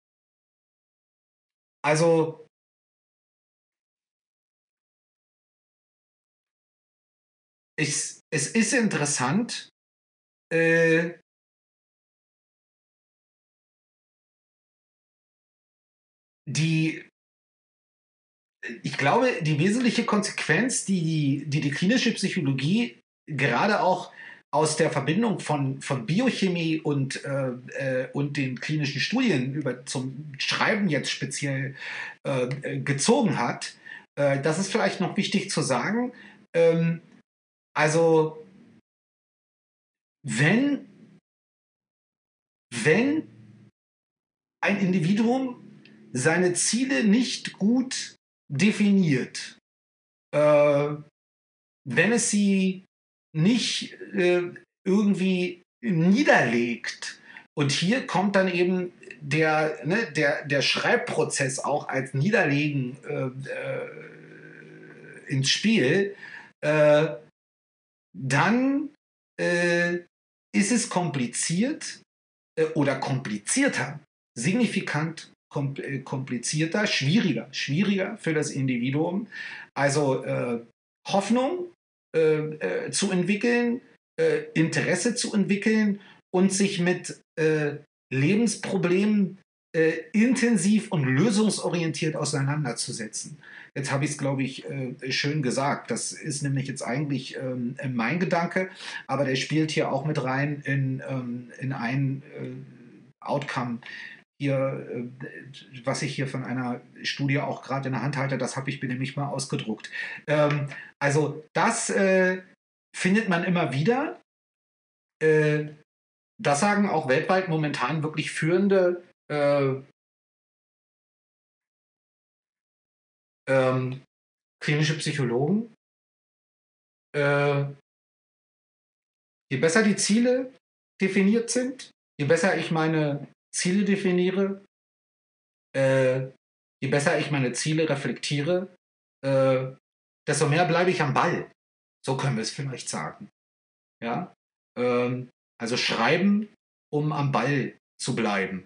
also es, es ist interessant, äh, die ich glaube, die wesentliche Konsequenz, die die, die, die klinische Psychologie gerade auch aus der Verbindung von, von Biochemie und, äh, äh, und den klinischen Studien über zum Schreiben jetzt speziell äh, gezogen hat, äh, das ist vielleicht noch wichtig zu sagen. Ähm, also wenn, wenn ein Individuum seine Ziele nicht gut definiert, äh, wenn es sie nicht äh, irgendwie niederlegt. Und hier kommt dann eben der, ne, der, der Schreibprozess auch als Niederlegen äh, äh, ins Spiel, äh, dann äh, ist es kompliziert äh, oder komplizierter, signifikant kom äh, komplizierter, schwieriger, schwieriger für das Individuum. Also äh, Hoffnung äh, äh, zu entwickeln, äh, Interesse zu entwickeln und sich mit äh, Lebensproblemen äh, intensiv und lösungsorientiert auseinanderzusetzen. Jetzt habe ich es, glaube ich, äh, schön gesagt. Das ist nämlich jetzt eigentlich ähm, mein Gedanke, aber der spielt hier auch mit rein in, ähm, in ein äh, Outcome hier, äh, was ich hier von einer Studie auch gerade in der Hand halte, das habe ich mir nämlich mal ausgedruckt. Ähm, also das äh, findet man immer wieder. Äh, das sagen auch weltweit momentan wirklich führende äh, ähm, klinische Psychologen. Äh, je besser die Ziele definiert sind, je besser ich meine Ziele definiere, äh, je besser ich meine Ziele reflektiere, äh, desto mehr bleibe ich am Ball. So können wir es vielleicht sagen. Ja? Ähm, also schreiben, um am Ball zu bleiben.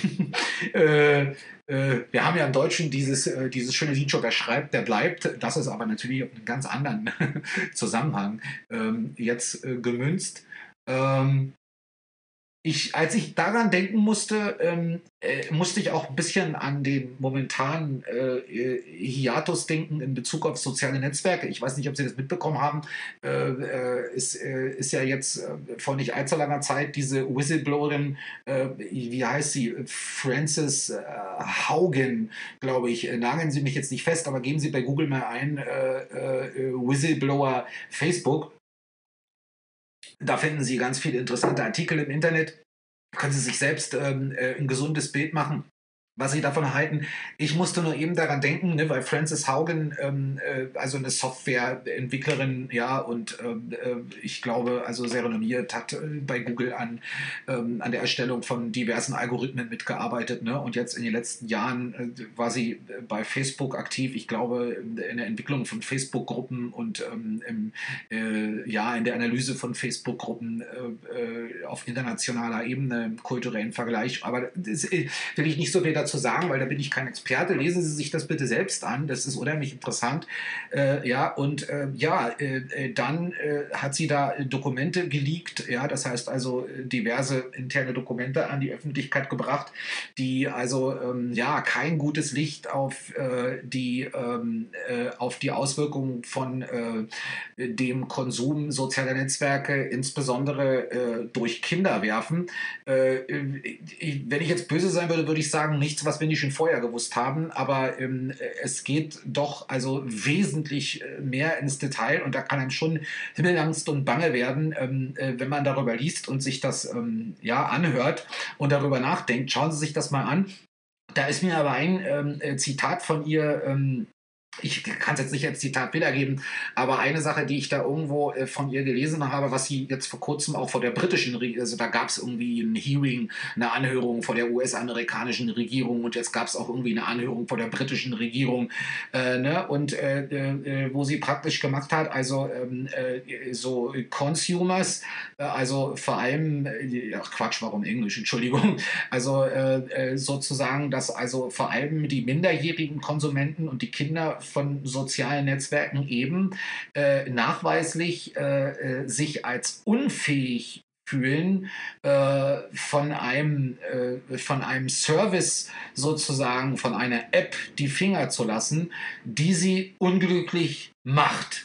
äh, äh, wir haben ja im Deutschen dieses, äh, dieses schöne Lied schon, wer schreibt, der bleibt. Das ist aber natürlich auf einen ganz anderen Zusammenhang ähm, jetzt äh, gemünzt. Ähm, ich, als ich daran denken musste, ähm, äh, musste ich auch ein bisschen an den momentanen äh, äh, Hiatus denken in Bezug auf soziale Netzwerke. Ich weiß nicht, ob Sie das mitbekommen haben. Äh, äh, ist, äh, ist ja jetzt äh, vor nicht allzu langer Zeit diese Whistleblowerin, äh, wie heißt sie? Frances äh, Haugen, glaube ich. Äh, nageln Sie mich jetzt nicht fest, aber geben Sie bei Google mal ein, äh, äh, Whistleblower Facebook. Da finden Sie ganz viele interessante Artikel im Internet. Können Sie sich selbst ähm, äh, ein gesundes Bild machen, was Sie davon halten. Ich musste nur eben daran denken, ne, weil Frances Haugen, ähm, äh, also eine Softwareentwicklerin, ja, und ähm, äh, ich glaube, also sehr renommiert, hat äh, bei Google an, ähm, an der Erstellung von diversen Algorithmen mitgearbeitet, ne, und jetzt in den letzten Jahren äh, war sie äh, bei Facebook aktiv, ich glaube, in der Entwicklung von Facebook-Gruppen und ähm, im, äh, ja, in der Analyse von Facebook-Gruppen äh, äh, auf internationaler Ebene, im kulturellen Vergleich, aber das äh, will ich nicht so viel dazu sagen, weil da bin ich kein Experte. Lesen Sie sich das bitte selbst an, das ist unheimlich interessant. Äh, ja, und äh, ja, äh, dann äh, hat sie da Dokumente geleakt, ja, das heißt also diverse interne Dokumente an die Öffentlichkeit gebracht, die also ähm, ja kein gutes Licht auf äh, die ähm, äh, auf die Auswirkungen von äh, dem Konsum sozialer Netzwerke, insbesondere äh, durch Kinder werfen. Äh, ich, wenn ich jetzt böse sein würde, würde ich sagen, nichts, was wir nicht schon vorher gewusst haben, aber ähm, es geht doch also wesentlich mehr ins Detail und da kann einem schon Himmelangst und Bange werden, ähm, äh, wenn man darüber liest und sich das ähm, ja anhört und darüber nachdenkt. Schauen Sie sich das mal an. Da ist mir aber ein ähm, Zitat von ihr, ähm, ich kann es jetzt nicht als Zitat wiedergeben, aber eine Sache, die ich da irgendwo äh, von ihr gelesen habe, was sie jetzt vor kurzem auch vor der britischen Regierung, also da gab es irgendwie ein Hearing, eine Anhörung vor der U S-amerikanischen Regierung und jetzt gab es auch irgendwie eine Anhörung vor der britischen Regierung, äh, ne? Und äh, äh, wo sie praktisch gemacht hat, also ähm, äh, so Consumers, äh, also vor allem, äh, ach Quatsch, warum Englisch, Entschuldigung, also äh, sozusagen, dass also vor allem die minderjährigen Konsumenten und die Kinder von sozialen Netzwerken eben äh, nachweislich äh, äh, sich als unfähig fühlen, äh, von einem, äh, von einem Service sozusagen, von einer App die Finger zu lassen, die sie unglücklich macht.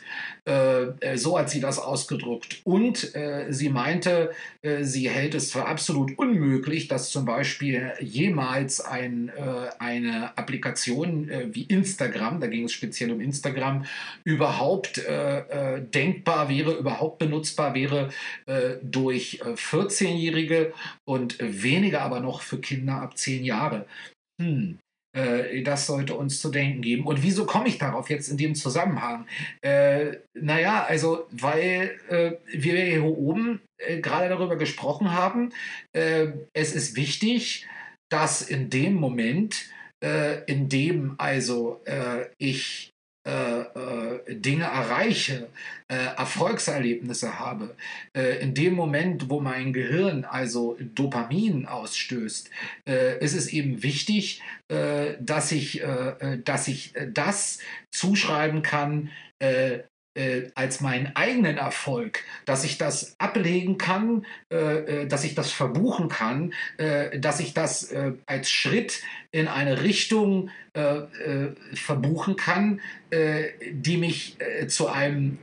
Äh, so hat sie das ausgedrückt. Und äh, sie meinte, äh, sie hält es für absolut unmöglich, dass zum Beispiel jemals ein, äh, eine Applikation äh, wie Instagram, da ging es speziell um Instagram, überhaupt äh, äh, denkbar wäre, überhaupt benutzbar wäre äh, durch äh, vierzehn-Jährige und weniger aber noch für Kinder ab zehn Jahre. Hm. Äh, Das sollte uns zu denken geben. Und wieso komme ich darauf jetzt in dem Zusammenhang? Äh, naja, also, weil äh, wir hier oben äh, gerade darüber gesprochen haben, äh, es ist wichtig, dass in dem Moment, äh, in dem also äh, ich äh, äh, Dinge erreiche, äh, Erfolgserlebnisse habe, äh, in dem Moment, wo mein Gehirn also Dopamin ausstößt, äh, ist es eben wichtig, äh, dass ich, äh, dass ich das zuschreiben kann, äh, äh, als meinen eigenen Erfolg, dass ich das ablegen kann, äh, äh, dass ich das verbuchen kann, äh, dass ich das äh, als Schritt in eine Richtung äh, äh, verbuchen kann, äh, die mich äh, zu einem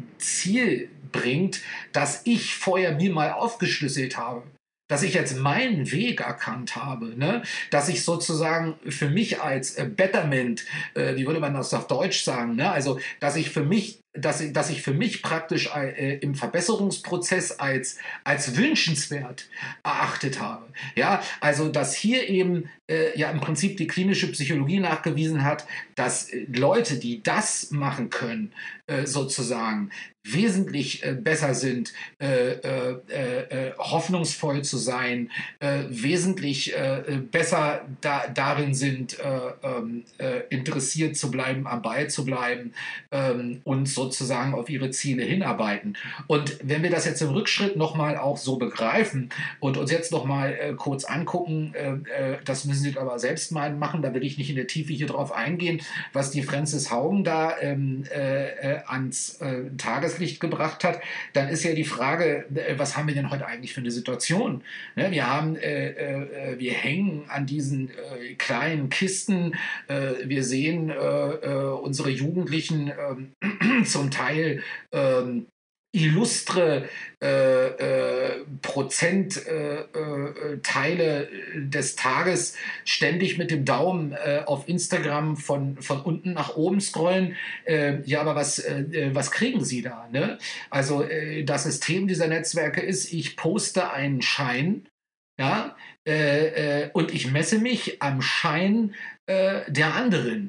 Ziel bringt, das ich vorher mir mal aufgeschlüsselt habe. Dass ich jetzt meinen Weg erkannt habe, ne? Dass ich sozusagen für mich als äh, Betterment, äh, wie würde man das auf Deutsch sagen, ne? Also, dass ich für mich, dass ich, dass ich für mich praktisch äh, im Verbesserungsprozess als, als wünschenswert erachtet habe. Ja, also, dass hier eben äh, ja im Prinzip die klinische Psychologie nachgewiesen hat, dass äh, Leute, die das machen können, äh, sozusagen, wesentlich äh, besser sind, äh, äh, äh, hoffnungsvoll zu sein, äh, wesentlich äh, besser da, darin sind, äh, ähm, äh, interessiert zu bleiben, am Ball zu bleiben ähm, und sozusagen auf ihre Ziele hinarbeiten. Und wenn wir das jetzt im Rückschritt nochmal auch so begreifen und uns jetzt nochmal äh, kurz angucken, äh, äh, das müssen Sie aber selbst mal machen, da will ich nicht in der Tiefe hier drauf eingehen, was die Frances Haugen da ähm, äh, ans äh, Tageslicht gebracht hat, dann ist ja die Frage, äh, was haben wir denn heute eigentlich für eine Situation? Ne, wir haben, äh, äh, wir hängen an diesen äh, kleinen Kisten, äh, wir sehen äh, äh, unsere Jugendlichen äh, zum Teil ähm, illustre äh, äh, Prozentteile äh, äh, Teile des Tages ständig mit dem Daumen äh, auf Instagram von, von unten nach oben scrollen. Äh, ja, aber was, äh, was kriegen Sie da? Ne? Also äh, das System dieser Netzwerke ist, ich poste einen Schein, ja, äh, äh, und ich messe mich am Schein äh, der anderen.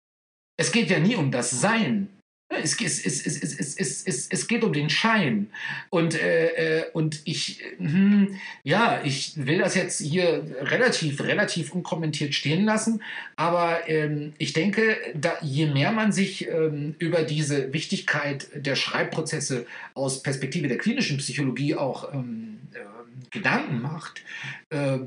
Es geht ja nie um das Sein. Es, es, es, es, es, es, es, es geht um den Schein. Und, äh, äh, und ich, hm, ja, ich will das jetzt hier relativ, relativ unkommentiert stehen lassen. Aber ähm, ich denke, da, je mehr man sich ähm, über diese Wichtigkeit der Schreibprozesse aus Perspektive der klinischen Psychologie auch ähm, äh, Gedanken macht, äh,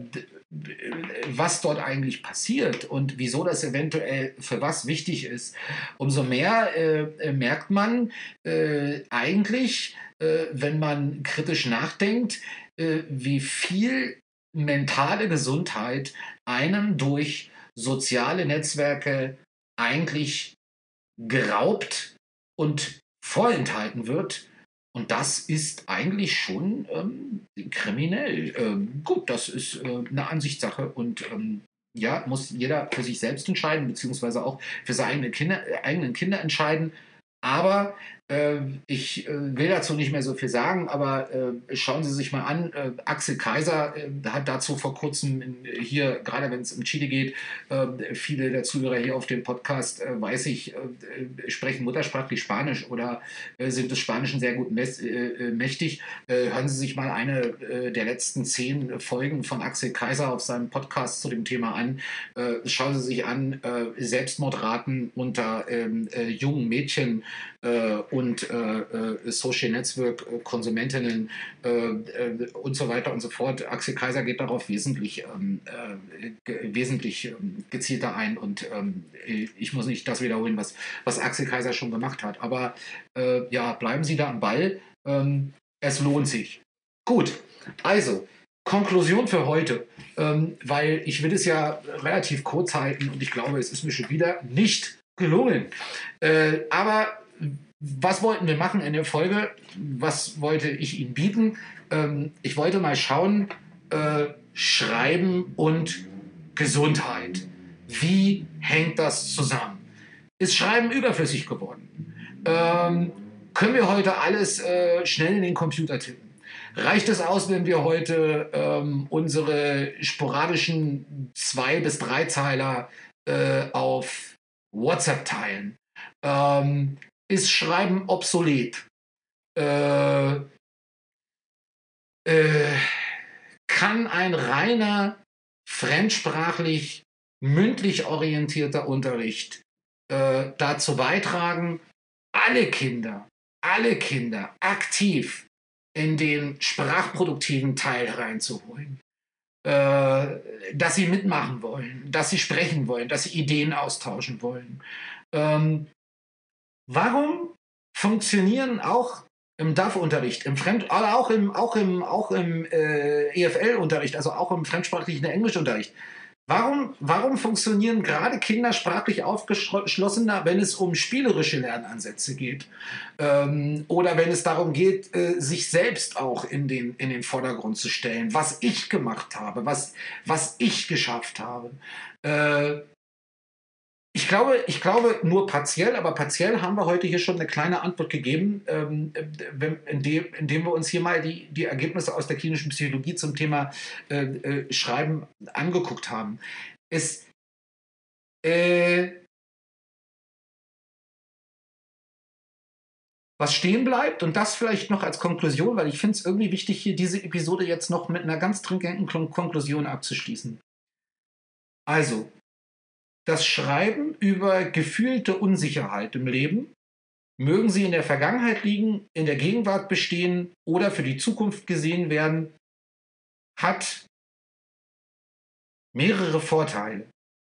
was dort eigentlich passiert und wieso das eventuell für was wichtig ist, umso mehr äh, merkt man äh, eigentlich, äh, wenn man kritisch nachdenkt, äh, wie viel mentale Gesundheit einem durch soziale Netzwerke eigentlich geraubt und vorenthalten wird. Und das ist eigentlich schon ähm, kriminell. Ähm, gut, das ist äh, eine Ansichtssache und ähm, ja, muss jeder für sich selbst entscheiden, beziehungsweise auch für seine eigene Kinder, äh, eigenen Kinder entscheiden. Aber äh, ich äh, will dazu nicht mehr so viel sagen, aber äh, schauen Sie sich mal an, äh, Axel Kaiser äh, hat dazu vor kurzem in, hier, gerade wenn es um Chile geht, äh, viele der Zuhörer hier auf dem Podcast, äh, weiß ich, äh, sprechen muttersprachlich Spanisch oder äh, sind des Spanischen sehr gut mes- äh, mächtig. Äh, hören Sie sich mal eine äh, der letzten zehn Folgen von Axel Kaiser auf seinem Podcast zu dem Thema an. Äh, schauen Sie sich an, äh, Selbstmordraten unter ähm, äh, jungen Mädchen äh, und äh, äh, Social Network äh, Konsumentinnen äh, äh, und so weiter und so fort. Axel Kaiser geht darauf wesentlich, ähm, äh, ge- wesentlich ähm, gezielter ein und ähm, ich muss nicht das wiederholen, was, was Axel Kaiser schon gemacht hat. Aber äh, ja, bleiben Sie da am Ball. Ähm, es lohnt sich. Gut, also Konklusion für heute, ähm, weil ich will es ja relativ kurz halten und ich glaube, es ist mir schon wieder nicht gelungen. Äh, aber was wollten wir machen in der Folge? Was wollte ich Ihnen bieten? Ähm, ich wollte mal schauen, äh, Schreiben und Gesundheit. Wie hängt das zusammen? Ist Schreiben überflüssig geworden? Ähm, können wir heute alles äh, schnell in den Computer tippen? Reicht es aus, wenn wir heute ähm, unsere sporadischen Zwei- bis Dreizeiler äh, auf WhatsApp teilen? Ähm, ist Schreiben obsolet? Äh, äh, kann ein reiner fremdsprachlich mündlich orientierter Unterricht äh, dazu beitragen, alle Kinder, alle Kinder aktiv in den sprachproduktiven Teil reinzuholen? Äh, dass sie mitmachen wollen, dass sie sprechen wollen, dass sie Ideen austauschen wollen. Ähm, Warum funktionieren auch im D A F-Unterricht, im Fremd, aber auch im, auch im, auch im äh, E F L-Unterricht, also auch im fremdsprachlichen Englischunterricht, warum, warum funktionieren gerade Kinder sprachlich aufgeschlossener, wenn es um spielerische Lernansätze geht? Ähm, oder wenn es darum geht, äh, sich selbst auch in den, in den Vordergrund zu stellen, was ich gemacht habe, was, was ich geschafft habe. Äh, ich glaube, ich glaube nur partiell, aber partiell haben wir heute hier schon eine kleine Antwort gegeben, ähm, wenn, indem, indem wir uns hier mal die, die Ergebnisse aus der klinischen Psychologie zum Thema äh, äh, Schreiben angeguckt haben. Es, äh, was stehen bleibt, und das vielleicht noch als Konklusion, weil ich finde es irgendwie wichtig, hier diese Episode jetzt noch mit einer ganz dringenden Konklusion abzuschließen. Also, das Schreiben über gefühlte Unsicherheit im Leben, mögen sie in der Vergangenheit liegen, in der Gegenwart bestehen oder für die Zukunft gesehen werden, hat mehrere Vorteile.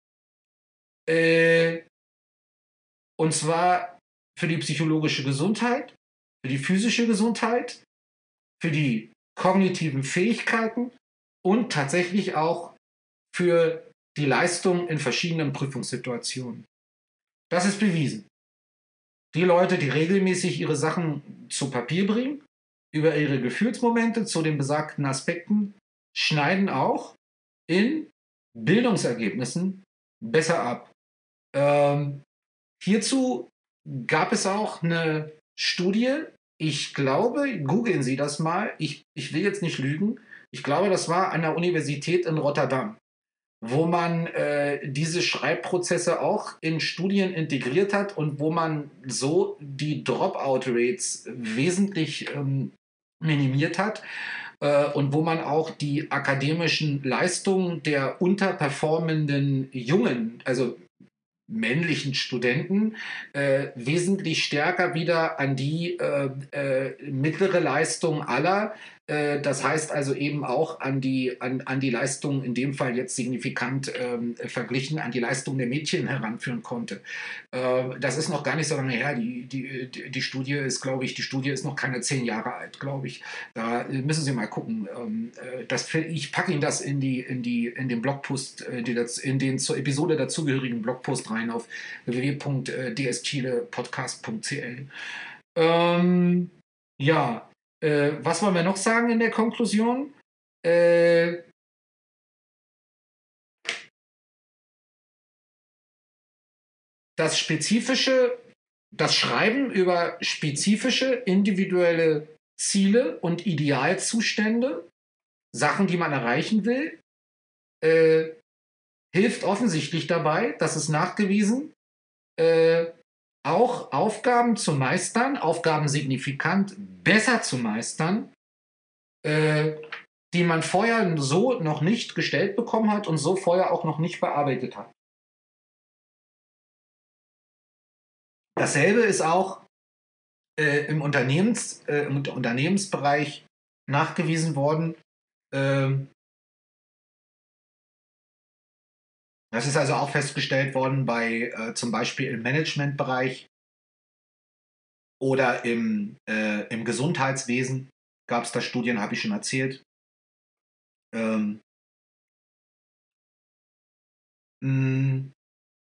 Äh, und zwar für die psychologische Gesundheit, für die physische Gesundheit, für die kognitiven Fähigkeiten und tatsächlich auch für die Leistung in verschiedenen Prüfungssituationen. Das ist bewiesen. Die Leute, die regelmäßig ihre Sachen zu Papier bringen, über ihre Gefühlsmomente zu den besagten Aspekten, schneiden auch in Bildungsergebnissen besser ab. Ähm, hierzu gab es auch eine Studie, ich glaube, googeln Sie das mal, ich, ich will jetzt nicht lügen, ich glaube, das war an der Universität in Rotterdam, wo man äh, diese Schreibprozesse auch in Studien integriert hat und wo man so die Dropout-Rates wesentlich ähm, minimiert hat äh, und wo man auch die akademischen Leistungen der unterperformenden Jungen, also männlichen Studenten, äh, wesentlich stärker wieder an die äh, äh, mittlere Leistung aller, äh, das heißt also eben auch an die, an, an die Leistung, in dem Fall jetzt signifikant ähm, verglichen, an die Leistung der Mädchen heranführen konnte. Äh, das ist noch gar nicht so lange her. Die, die, die, die Studie ist, glaube ich, die Studie ist noch keine zehn Jahre alt, glaube ich. Da müssen Sie mal gucken. Ähm, äh, das, ich packe Ihnen das in, die, in, die, in den Blogpost, äh, die das, in den zur Episode dazugehörigen Blogpost rein auf w w w punkt d s chile podcast punkt c l. Ähm, ja, äh, was wollen wir noch sagen in der Konklusion? Äh, das spezifische, das Schreiben über spezifische individuelle Ziele und Idealzustände, Sachen, die man erreichen will, äh, hilft offensichtlich dabei, das ist nachgewiesen, äh, auch Aufgaben zu meistern, Aufgaben signifikant besser zu meistern, äh, die man vorher so noch nicht gestellt bekommen hat und so vorher auch noch nicht bearbeitet hat. Dasselbe ist auch äh, im, Unternehmens, äh, im Unternehmensbereich nachgewiesen worden. Ähm, das ist also auch festgestellt worden bei äh, zum Beispiel im Managementbereich oder im, äh, im Gesundheitswesen gab es da Studien, habe ich schon erzählt. Ähm, mh,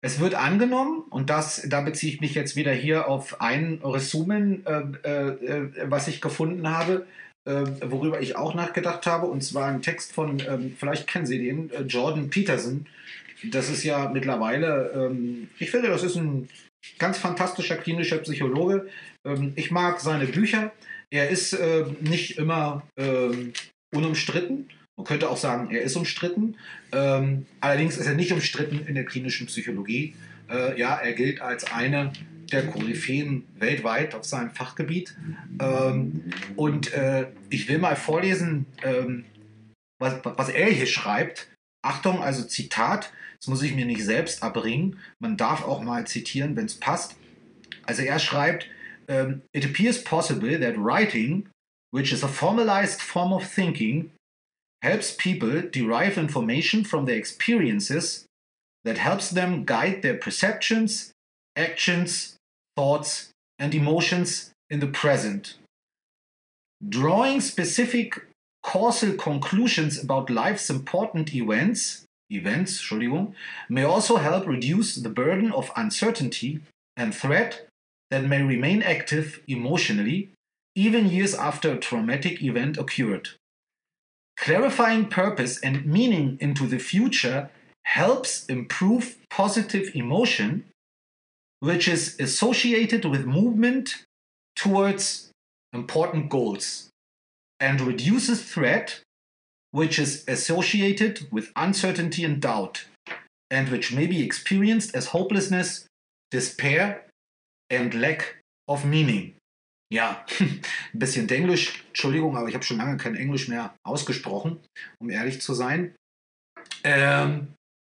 Es wird angenommen, und das, da beziehe ich mich jetzt wieder hier auf ein Resumen, äh, äh, was ich gefunden habe, äh, worüber ich auch nachgedacht habe, und zwar ein Text von, ähm, vielleicht kennen Sie den, äh, Jordan Peterson. Das ist ja mittlerweile, ähm, ich finde, das ist ein ganz fantastischer klinischer Psychologe. Ähm, ich mag seine Bücher. Er ist äh, nicht immer ähm, unumstritten. Man könnte auch sagen, er ist umstritten. Ähm, allerdings ist er nicht umstritten in der klinischen Psychologie. Äh, ja, er gilt als einer der Koryphäen weltweit auf seinem Fachgebiet. Ähm, und äh, ich will mal vorlesen, ähm, was, was er hier schreibt. Achtung, also Zitat, das muss ich mir nicht selbst abbringen. Man darf auch mal zitieren, wenn es passt. Also er schreibt, um, it appears possible that writing, which is a formalized form of thinking, helps people derive information from their experiences that helps them guide their perceptions, actions, thoughts, and emotions in the present. Drawing specific causal conclusions about life's important events, events, Entschuldigung, may also help reduce the burden of uncertainty and threat that may remain active emotionally even years after a traumatic event occurred. Clarifying purpose and meaning into the future helps improve positive emotion, which is associated with movement towards important goals, and reduces threat, which is associated with uncertainty and doubt, and which may be experienced as hopelessness, despair, and lack of meaning. Ja, ein bisschen Englisch, Entschuldigung, aber ich habe schon lange kein Englisch mehr ausgesprochen, um ehrlich zu sein. Ähm,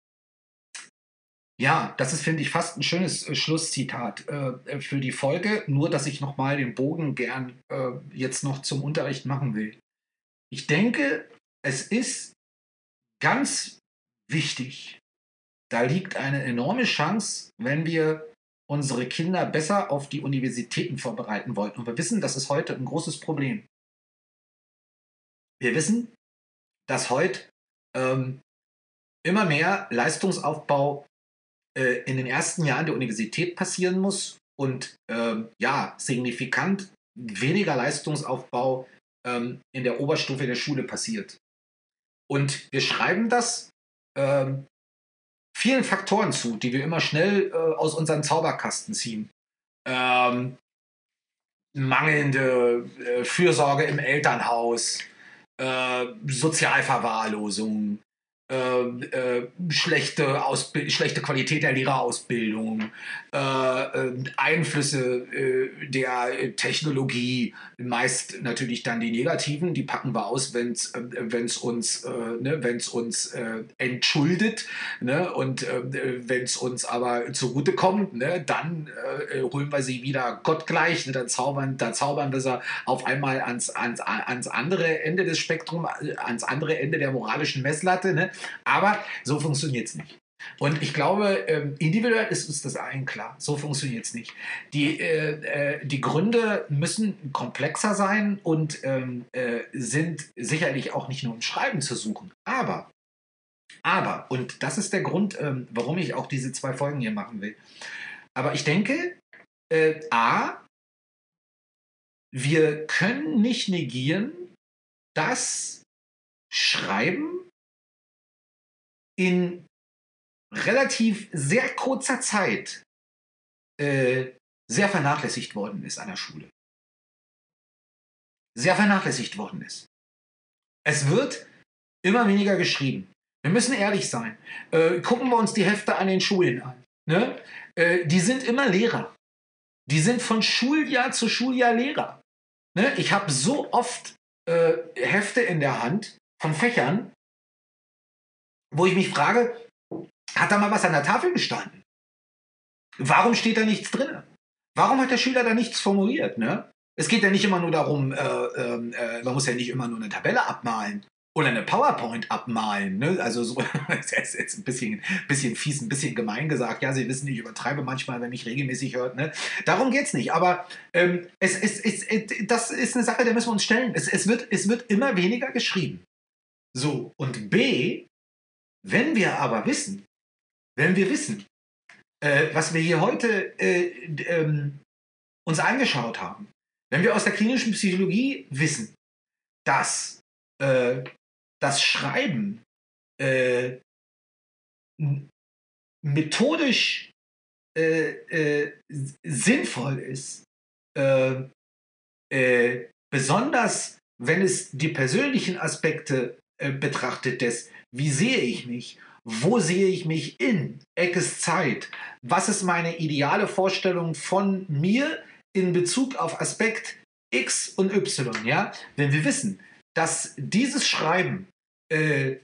ja, das ist, finde ich, fast ein schönes äh, Schlusszitat äh, für die Folge, nur dass ich nochmal den Bogen gern äh, jetzt noch zum Unterricht machen will. Ich denke, es ist ganz wichtig, da liegt eine enorme Chance, wenn wir unsere Kinder besser auf die Universitäten vorbereiten wollten. Und wir wissen, das ist heute ein großes Problem. Wir wissen, dass heute ähm, immer mehr Leistungsaufbau äh, in den ersten Jahren der Universität passieren muss und ähm, ja, signifikant weniger Leistungsaufbau ähm, in der Oberstufe der Schule passiert. Und wir schreiben das ähm, vielen Faktoren zu, die wir immer schnell äh, aus unseren Zauberkasten ziehen. Ähm, mangelnde äh, Fürsorge im Elternhaus, äh, Sozialverwahrlosung, äh, äh, schlechte, Ausbild schlechte Qualität der Lehrerausbildung, äh, äh, Einflüsse äh, der Technologie, meist natürlich dann die negativen, die packen wir aus, wenn es äh, uns, äh, ne, wenn's uns äh, entschuldet, ne, und äh, wenn es uns aber zugutekommt, ne, dann äh, holen wir sie wieder gottgleich, ne, dann, zaubern, dann zaubern wir sie auf einmal ans, ans, ans andere Ende des Spektrums, ans andere Ende der moralischen Messlatte, ne? Aber so funktioniert es nicht. Und ich glaube, ähm, individuell ist uns das allen klar. So funktioniert es nicht. Die, äh, äh, die Gründe müssen komplexer sein und ähm, äh, sind sicherlich auch nicht nur im Schreiben zu suchen. Aber, aber, und das ist der Grund, ähm, warum ich auch diese zwei Folgen hier machen will. Aber ich denke, äh, A, wir können nicht negieren, dass Schreiben in relativ sehr kurzer Zeit äh, sehr vernachlässigt worden ist an der Schule. Sehr vernachlässigt worden ist. Es wird immer weniger geschrieben. Wir müssen ehrlich sein. Äh, gucken wir uns die Hefte an den Schulen an. Ne? Äh, die sind immer Lehrer. Die sind von Schuljahr zu Schuljahr Lehrer. Ne? Ich habe so oft äh, Hefte in der Hand von Fächern, wo ich mich frage, hat da mal was an der Tafel gestanden? Warum steht da nichts drin? Warum hat der Schüler da nichts formuliert? Ne? Es geht ja nicht immer nur darum, äh, äh, man muss ja nicht immer nur eine Tabelle abmalen oder eine PowerPoint abmalen. Ne? Also so, das ist jetzt ein bisschen, bisschen fies, ein bisschen gemein gesagt. Ja, Sie wissen, ich übertreibe manchmal, wenn mich regelmäßig hört. Ne? Darum geht es nicht. Aber ähm, es, es, es, es, das ist eine Sache, der müssen wir uns stellen. Es, es, wird, es wird immer weniger geschrieben. So, und B, wenn wir aber wissen, wenn wir wissen, äh, was wir hier heute äh, ähm, uns angeschaut haben, wenn wir aus der klinischen Psychologie wissen, dass äh, das Schreiben äh, methodisch äh, äh, sinnvoll ist, äh, äh, besonders wenn es die persönlichen Aspekte äh, betrachtet, des, wie sehe ich mich, wo sehe ich mich in Eckes Zeit, was ist meine ideale Vorstellung von mir in Bezug auf Aspekt X und Y, ja? Wenn wir wissen, dass dieses Schreiben äh,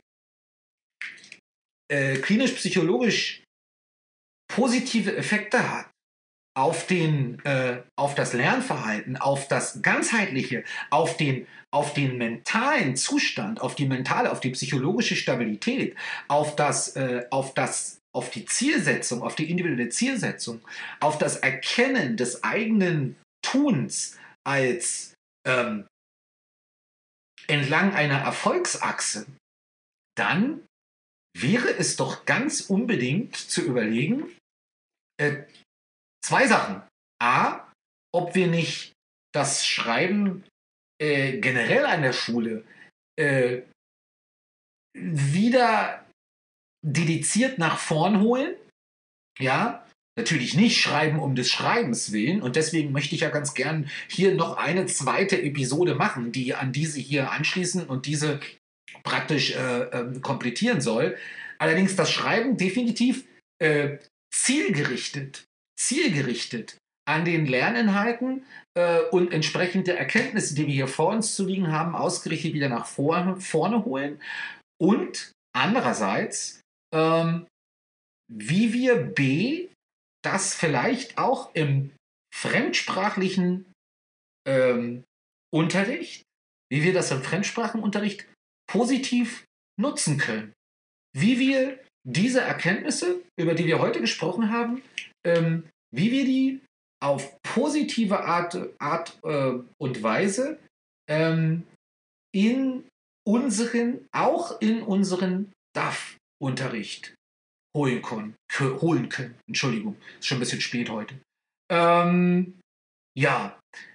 äh, klinisch-psychologisch positive Effekte hat auf, den, äh, auf das Lernverhalten, auf das Ganzheitliche, auf den, auf den mentalen Zustand, auf die mentale, auf die psychologische Stabilität, auf das, äh, auf das, auf die Zielsetzung, auf die individuelle Zielsetzung, auf das Erkennen des eigenen Tuns als ähm, entlang einer Erfolgsachse, dann wäre es doch ganz unbedingt zu überlegen, äh, zwei Sachen. A, ob wir nicht das Schreiben äh, generell an der Schule äh, wieder dediziert nach vorn holen. Ja, natürlich nicht schreiben um des Schreibens willen. Und deswegen möchte ich ja ganz gern hier noch eine zweite Episode machen, die an diese hier anschließen und diese praktisch äh, äh, komplettieren soll. Allerdings das Schreiben definitiv äh, zielgerichtet, zielgerichtet an den Lerninhalten äh, und entsprechende Erkenntnisse, die wir hier vor uns zu liegen haben, ausgerichtet wieder nach vorne, vorne holen. Und andererseits, ähm, wie wir B, das vielleicht auch im fremdsprachlichen ähm, Unterricht, wie wir das im Fremdsprachenunterricht positiv nutzen können. Wie wir diese Erkenntnisse, über die wir heute gesprochen haben, ähm, wie wir die auf positive Art, Art äh, und Weise ähm, in unseren, auch in unseren D A F-Unterricht holen können, holen können. Entschuldigung, ist schon ein bisschen spät heute. Ähm, ja,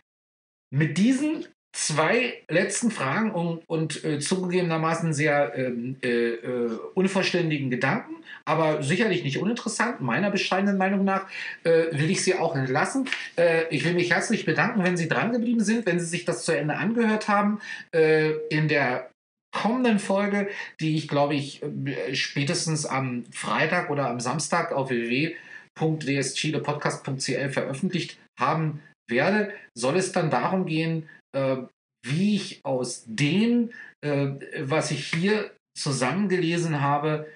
mit diesen zwei letzten Fragen und, und äh, zugegebenermaßen sehr ähm, äh, äh, unvollständigen Gedanken, aber sicherlich nicht uninteressant, meiner bescheidenen Meinung nach, äh, will ich Sie auch entlassen. Äh, ich will mich herzlich bedanken, wenn Sie dran geblieben sind, wenn Sie sich das zu Ende angehört haben. Äh, in der kommenden Folge, die ich, glaube ich, äh, spätestens am Freitag oder am Samstag auf w w w punkt w s chile podcast punkt c l veröffentlicht haben werde, soll es dann darum gehen, äh, wie ich aus dem, äh, was ich hier zusammengelesen habe,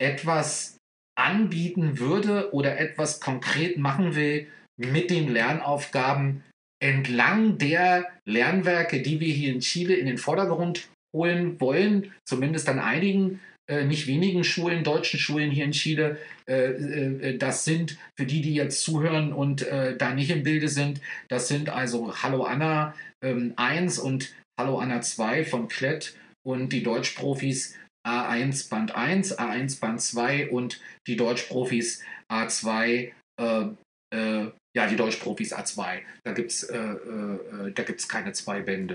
etwas anbieten würde oder etwas konkret machen will mit den Lernaufgaben entlang der Lernwerke, die wir hier in Chile in den Vordergrund holen wollen, zumindest an einigen, äh, nicht wenigen Schulen, deutschen Schulen hier in Chile. Äh, äh, das sind, für die, die jetzt zuhören und äh, da nicht im Bilde sind, das sind also Hallo Anna ähm, eins und Hallo Anna zwei von Klett und die Deutschprofis A eins Band eins, A eins Band zwei und die Deutschprofis A zwei, äh, äh, ja, die Deutschprofis A zwei. Da gibt es äh, äh, da gibt's keine zwei Bände.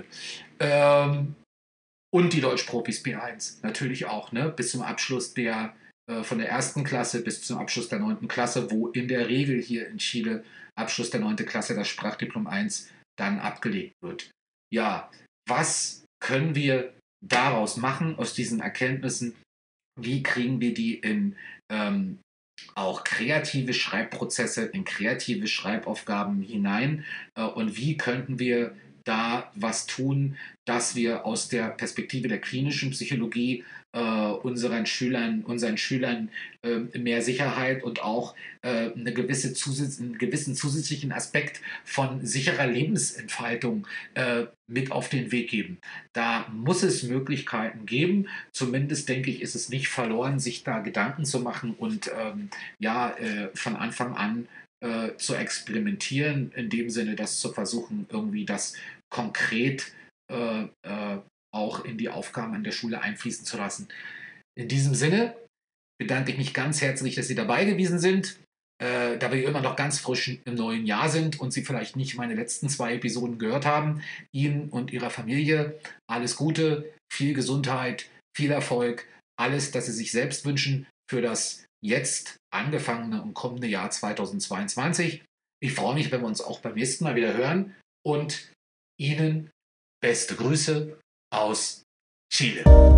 Ähm, und die Deutschprofis B eins natürlich auch, ne? Bis zum Abschluss der, äh, von der ersten Klasse bis zum Abschluss der neunten Klasse, wo in der Regel hier in Chile Abschluss der neunten Klasse das Sprachdiplom eins dann abgelegt wird. Ja, was können wir daraus machen, aus diesen Erkenntnissen? Wie kriegen wir die in ähm, auch kreative Schreibprozesse, in kreative Schreibaufgaben hinein? Äh, und wie könnten wir da was tun, dass wir aus der Perspektive der klinischen Psychologie äh, unseren Schülern, unseren Schülern äh, mehr Sicherheit und auch äh, eine gewisse Zusatz, einen gewissen zusätzlichen Aspekt von sicherer Lebensentfaltung äh, mit auf den Weg geben. Da muss es Möglichkeiten geben. Zumindest denke ich, ist es nicht verloren, sich da Gedanken zu machen und ähm, ja, äh, von Anfang an äh, zu experimentieren, in dem Sinne, das zu versuchen, irgendwie das konkret äh, äh, auch in die Aufgaben an der Schule einfließen zu lassen. In diesem Sinne bedanke ich mich ganz herzlich, dass Sie dabei gewesen sind. äh, da wir immer noch ganz frisch im neuen Jahr sind und Sie vielleicht nicht meine letzten zwei Episoden gehört haben, Ihnen und Ihrer Familie alles Gute, viel Gesundheit, viel Erfolg, alles, das Sie sich selbst wünschen für das jetzt angefangene und kommende Jahr zweitausendzweiundzwanzig. Ich freue mich, wenn wir uns auch beim nächsten Mal wieder hören und Ihnen beste Grüße aus Chile.